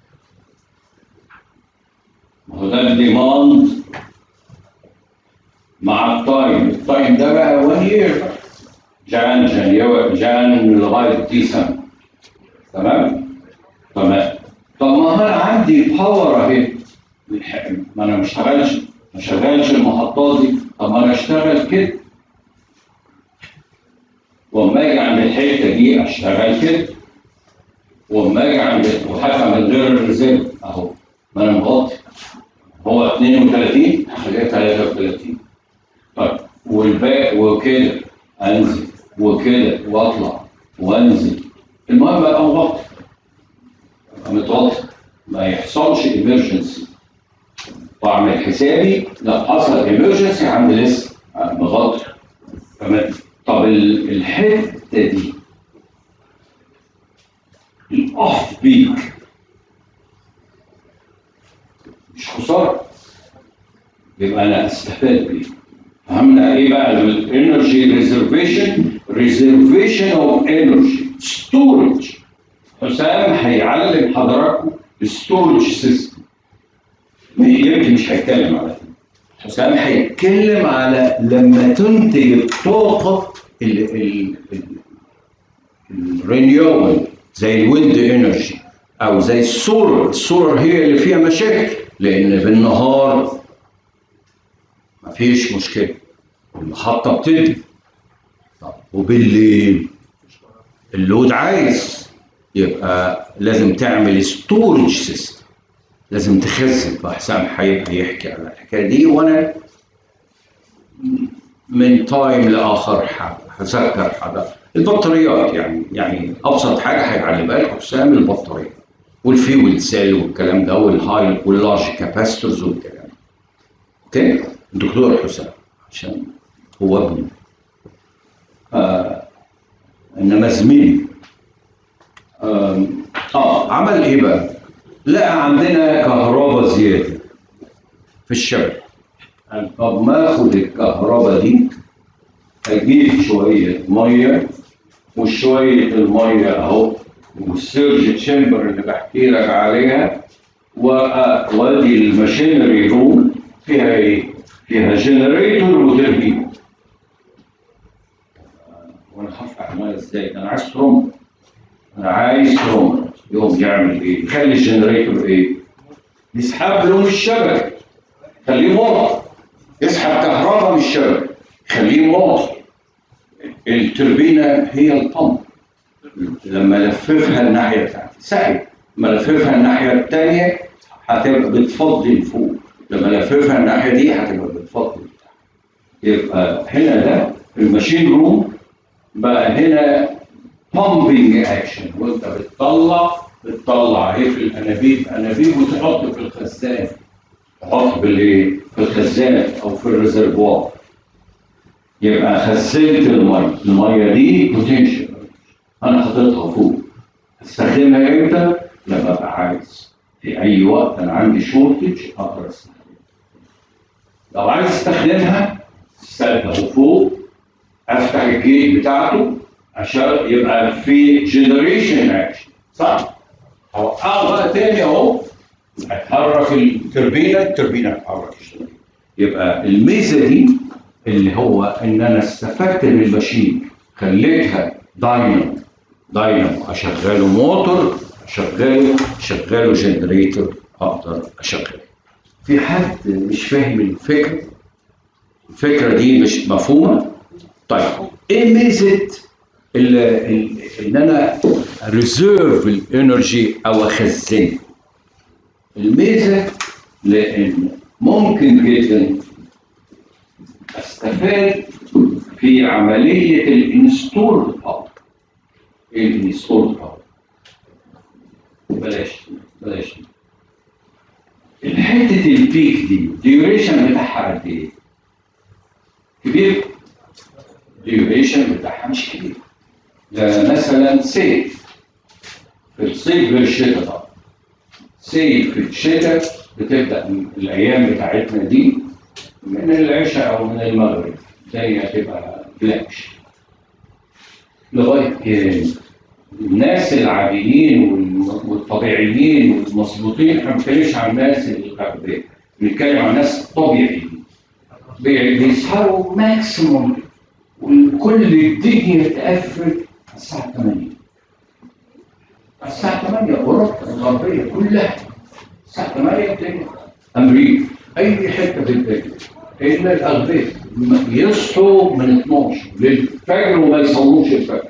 ما هو ده الديماند مع التايم، التايم ده بقى واحد يير، جان جانيو جان لغايه ديسمبر. تمام؟ تمام. طب ما انا عندي باور اهي، ما انا ما اشتغلش ما شغالش المحطات دي، طب ما انا اشتغل كده، واما اجي عند الحته دي اشتغل كده، واما اجي عند وحتى من غير الريزيرف اهو، ما انا مغطي، هو اثنين وثلاثين هخليها ثلاثة وثلاثين. طيب والباقي وكده انزل وكده واطلع وانزل، المهم ابقى مغطي، ابقى متغطي، ما يحصلش ايمرجنسي، واعمل حسابي لو حصل ايمرجنسي عندي لسه مغطي. تمام. طب الحته دي الاوف بيك مش خساره، يبقى انا استفاد بيه. فهمنا ايه بقى الانرجي ريزرفيشن؟ ريزرفيشن اوف انرجي ستورج. حسام هيعلم حضراتكم الستورج سيستم، يمكن مش هيتكلم على كده، حسام هيتكلم على لما تنتج الطاقه الرينيوبل زي الويند انرجي او زي السولر. السولر هي اللي فيها مشاكل، لان بالنهار مفيش مشكله، المحطه بتدي. طب وبالليل اللود عايز، يبقى لازم تعمل ستورج سيستم، لازم تخزن. فحسام هيبقى يحكي على الحكايه دي، وانا من تايم لاخر هذكر حضرتك البطاريات. يعني يعني ابسط حاجه هيعلمها لكم حسام البطاريه والفيول سيل والكلام ده، والهاي واللارج كاباسيتورز والكلام ده. اوكي؟ الدكتور حسام عشان هو ابني. آه انما زميلي آه, اه عمل ايه بقى؟ لقى عندنا كهرباء زياده في الشبكه. طب ما اخد الكهرباء دي اجيب شويه ميه، وشويه الميه اهو والسيرج تشامبر اللي بحكي لك عليها، وادي الماشينري روم فيها ايه؟ فيها جنريتور وتربين. وانا هفتح الميه ازاي؟ انا عايز ترومبه، انا عايز ترومبه. يقوم يعمل ايه؟ يخلي الجنريتور ايه؟ يسحب له من الشبكه، خليه موطي، يسحب كهرباء من الشبكه، خليه موطي. التربينه هي البمب، لما لففها الناحيه بتاعتي سحب، لما لففها الناحيه الثانيه هتبقى بتفضي لفوق، لما لففها الناحيه دي هتبقى بتفضي لتحت. يبقى هنا ده الماشين روم بقى هنا بامبنج اكشن، وانت بتطلع بتطلع ايه في الانابيب، انابيب وتحط في الخزان، تحط بالايه؟ في الخزان او في الريزرفوار. يبقى خزنت الميه، الميه دي بوتنشال انا حاططها فوق، استخدمها امتى؟ لما ابقى عايز، في اي وقت انا عندي شورتج اقدر استخدمها. لو عايز استخدمها استخدمه فوق، افتح الجيت بتاعته عشان يبقى في جنريشن اكشن، صح؟ اوقعه بقى تاني اهو، هتحرك التربينه، التربينه هتحرك الجنريشن. يبقى الميزه دي اللي هو ان انا استفدت من الماشين، خليتها داينامو، داينامو اشغله موتور، اشغله اشغله جنريتور، اقدر اشغله. في حد مش فاهم الفكره؟ الفكره دي مش مفهومه؟ طيب ايه ميزه ان انا ريزيرف الانرجي او اخزنها؟ الميزه لان ممكن جدا استفاد في عمليه الانستول باور. ايه الانستول باور؟ بلاش بلاش الحته البيك دي الديوريشن بتاعها قد ايه؟ كبير؟ الديوريشن بتاعها مش كبير. ده مثلا صيف، في الصيف غير الشتاء طبعا. صيف في الشتاء بتبدا الايام بتاعتنا دي من العشاء او من المغرب، الدنيا تبقى بلاكش لغايه الناس العاديين والطبيعيين والمظبوطين. ما بنتكلمش عن الناس الغربيه، بنتكلم عن الناس الطبيعيين. بيسهروا ماكسيموم وكل الدنيا تقفل الساعة ثمانية. الساعة ثمانية أوروبا الغربية كلها الساعة ثمانية بتنام. أمريكا أي حتة في الدنيا إلا الأغبياء يصحوا من اثناشر للفجر وما يصلوش الفجر.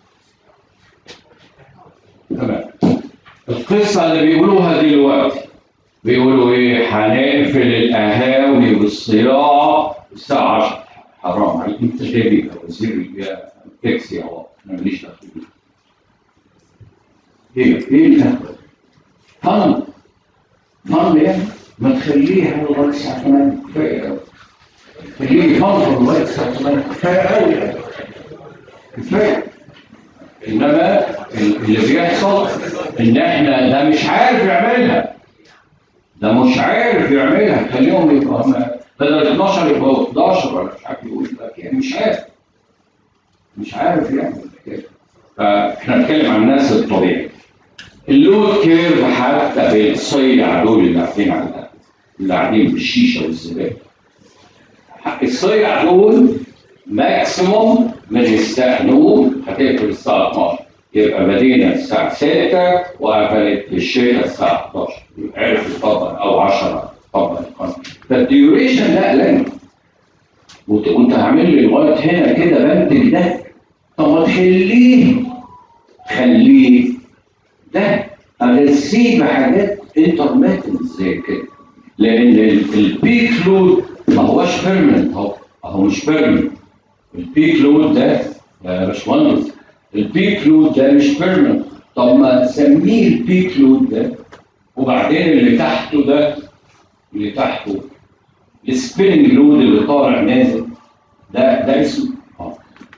تمام. القصة اللي بيقولوها دلوقتي بيقولوا إيه؟ هنقفل القهاوي والصياعة الساعة عشرة. حرام عليك أنت شايف وزير التاكسي أهو أنا ماليش دخل بيه. إيه إيه القهوة؟ فن فن يعني ما تخليها لغاية الساعة ثمانية كفاية أوي. خليه فن لغاية الساعة ثمانية كفاية أوي كفاية. إنما اللي بيحصل إن إحنا ده مش عارف يعملها. ده مش عارف يعملها. خليهم يبقى بدل اثناشر يبقى احداشر ولا مش عارف يقول لك مش عارف. مش عارف يعمل كده. فإحنا بنتكلم عن الناس الطبيعي. اللود كيرف حتى بالصيع دول اللي قاعدين على الأكل اللي قاعدين بالشيشه والزباله. الصيع دول ماكسيموم من الساعه نوم هتقفل الساعه اثناشر يبقى بدينا الساعه ستة وقفلت في الشتاء الساعه احداشر عرف يطبق او عشرة طبق القانون. فالديوريشن ده قليل وانت عامل لي لغايه هنا كده بنتج ده. طب ما تخليه خليه ده اغذيه بحاجات انترميتنت زي كده. لان البيك لود ما هوش بيرمننت اهو اهو مش بيرمننت. البيك لود ده يا باشمهندس البيك لود ده مش بيرمننت. طب ما تسميه البيك لود ده وبعدين اللي تحته ده اللي تحته السبيننج لود اللي طالع نازل ده ده اسمه اه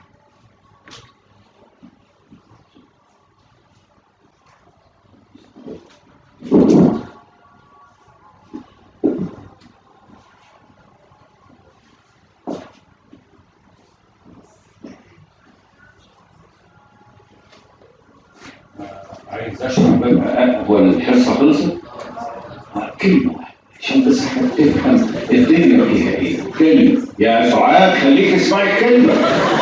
عايز اشرح بقى. هو الحصه خلصت؟ كلمه عشان بس تفهم الدنيا فيها ايه. كلمه يا سعاد خليك اسمعي الكلمه.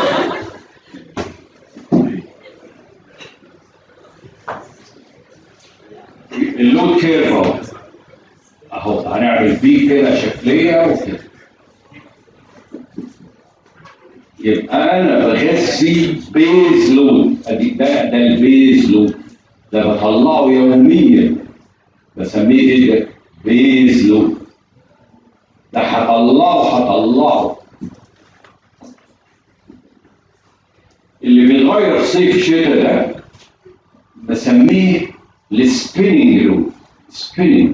اللود كيرف اهو اهو هنعمل بيه كده شكليه وكده. يبقى انا بغذي بيز لود. ادي ده ده البيز لود ده بطلعه يوميا بسميه ايه ده؟ بيز لود. ده هطلعه هطلعه اللي بيتغير صيف شتاء ده بسميه السبيننج لود. سبيننج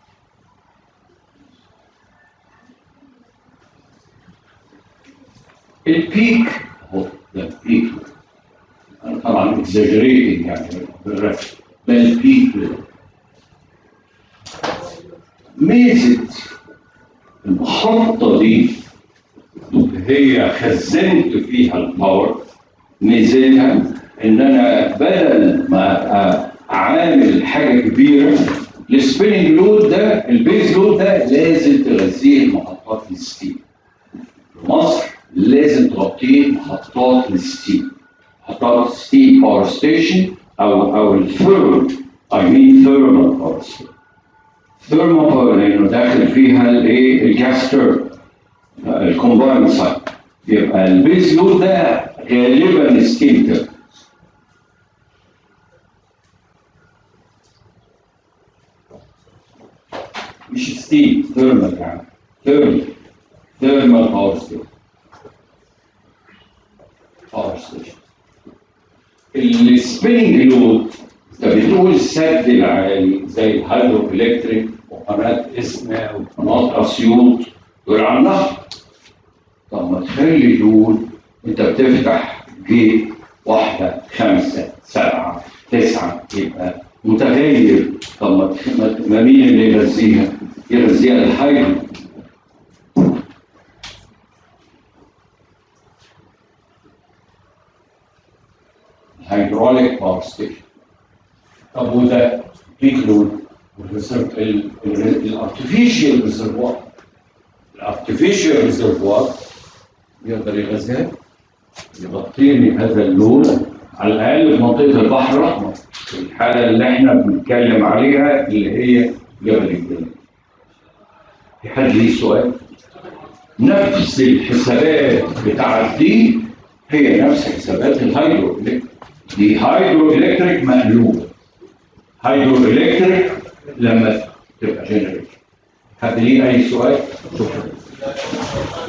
البيك اهو ده البيك. انا طبعا اكزاجريتنج يعني بالرسم ده البيك. ميزه المحطه دي اللي هي خزنت فيها الباور ميزتها ان انا بدل ما ابقى عامل حاجه كبيره السبيننج لود ده البيز لود ده لازم تغذيه محطات الستيم. في مصر لازم تغطيه محطات الستيم. محطات ستيم باور ستيشن او او الثيرمال اي مين ثيرمال باور ستيشن. ثيرمال باور لانه داخل فيها الايه الجاس تيربين الكومبايند سايكل. يبقى البيز لود ده غالبا ستيم تيربين. مش ستيم ثيرمال يعني ثيرمال ثيرمال باور ستيشن باور ستيشن. السبيننج لود انت بتقول السد العالي زي الهيدرو الكتريك وقناه اسنا وقناه اسيوط دول على النهر. طب ما تخلي دول انت بتفتح جيب واحده خمسه سبعه تسعه يبقى متغير. طب ما مين اللي يغذيها؟ يغذيها الهيدرو. هيدروليك باور ستيشن. طب وده بيك لود الارتفيشال ريزرفوار الارتفيشال ريزرفوار يقدر يغذيها، يغطيني هذا اللون على الاقل في منطقه البحر الاحمر، الحاله اللي احنا بنتكلم عليها اللي هي جبل الجليل. في حد ليه سؤال؟ نفس الحسابات بتاعت دي هي نفس حسابات الهيدرو الكتريك، دي هيدرو الكتريك مقلوبه. هيدرو الكتريك لما تبقى جنريتور. حد ليه اي سؤال؟ شكرا.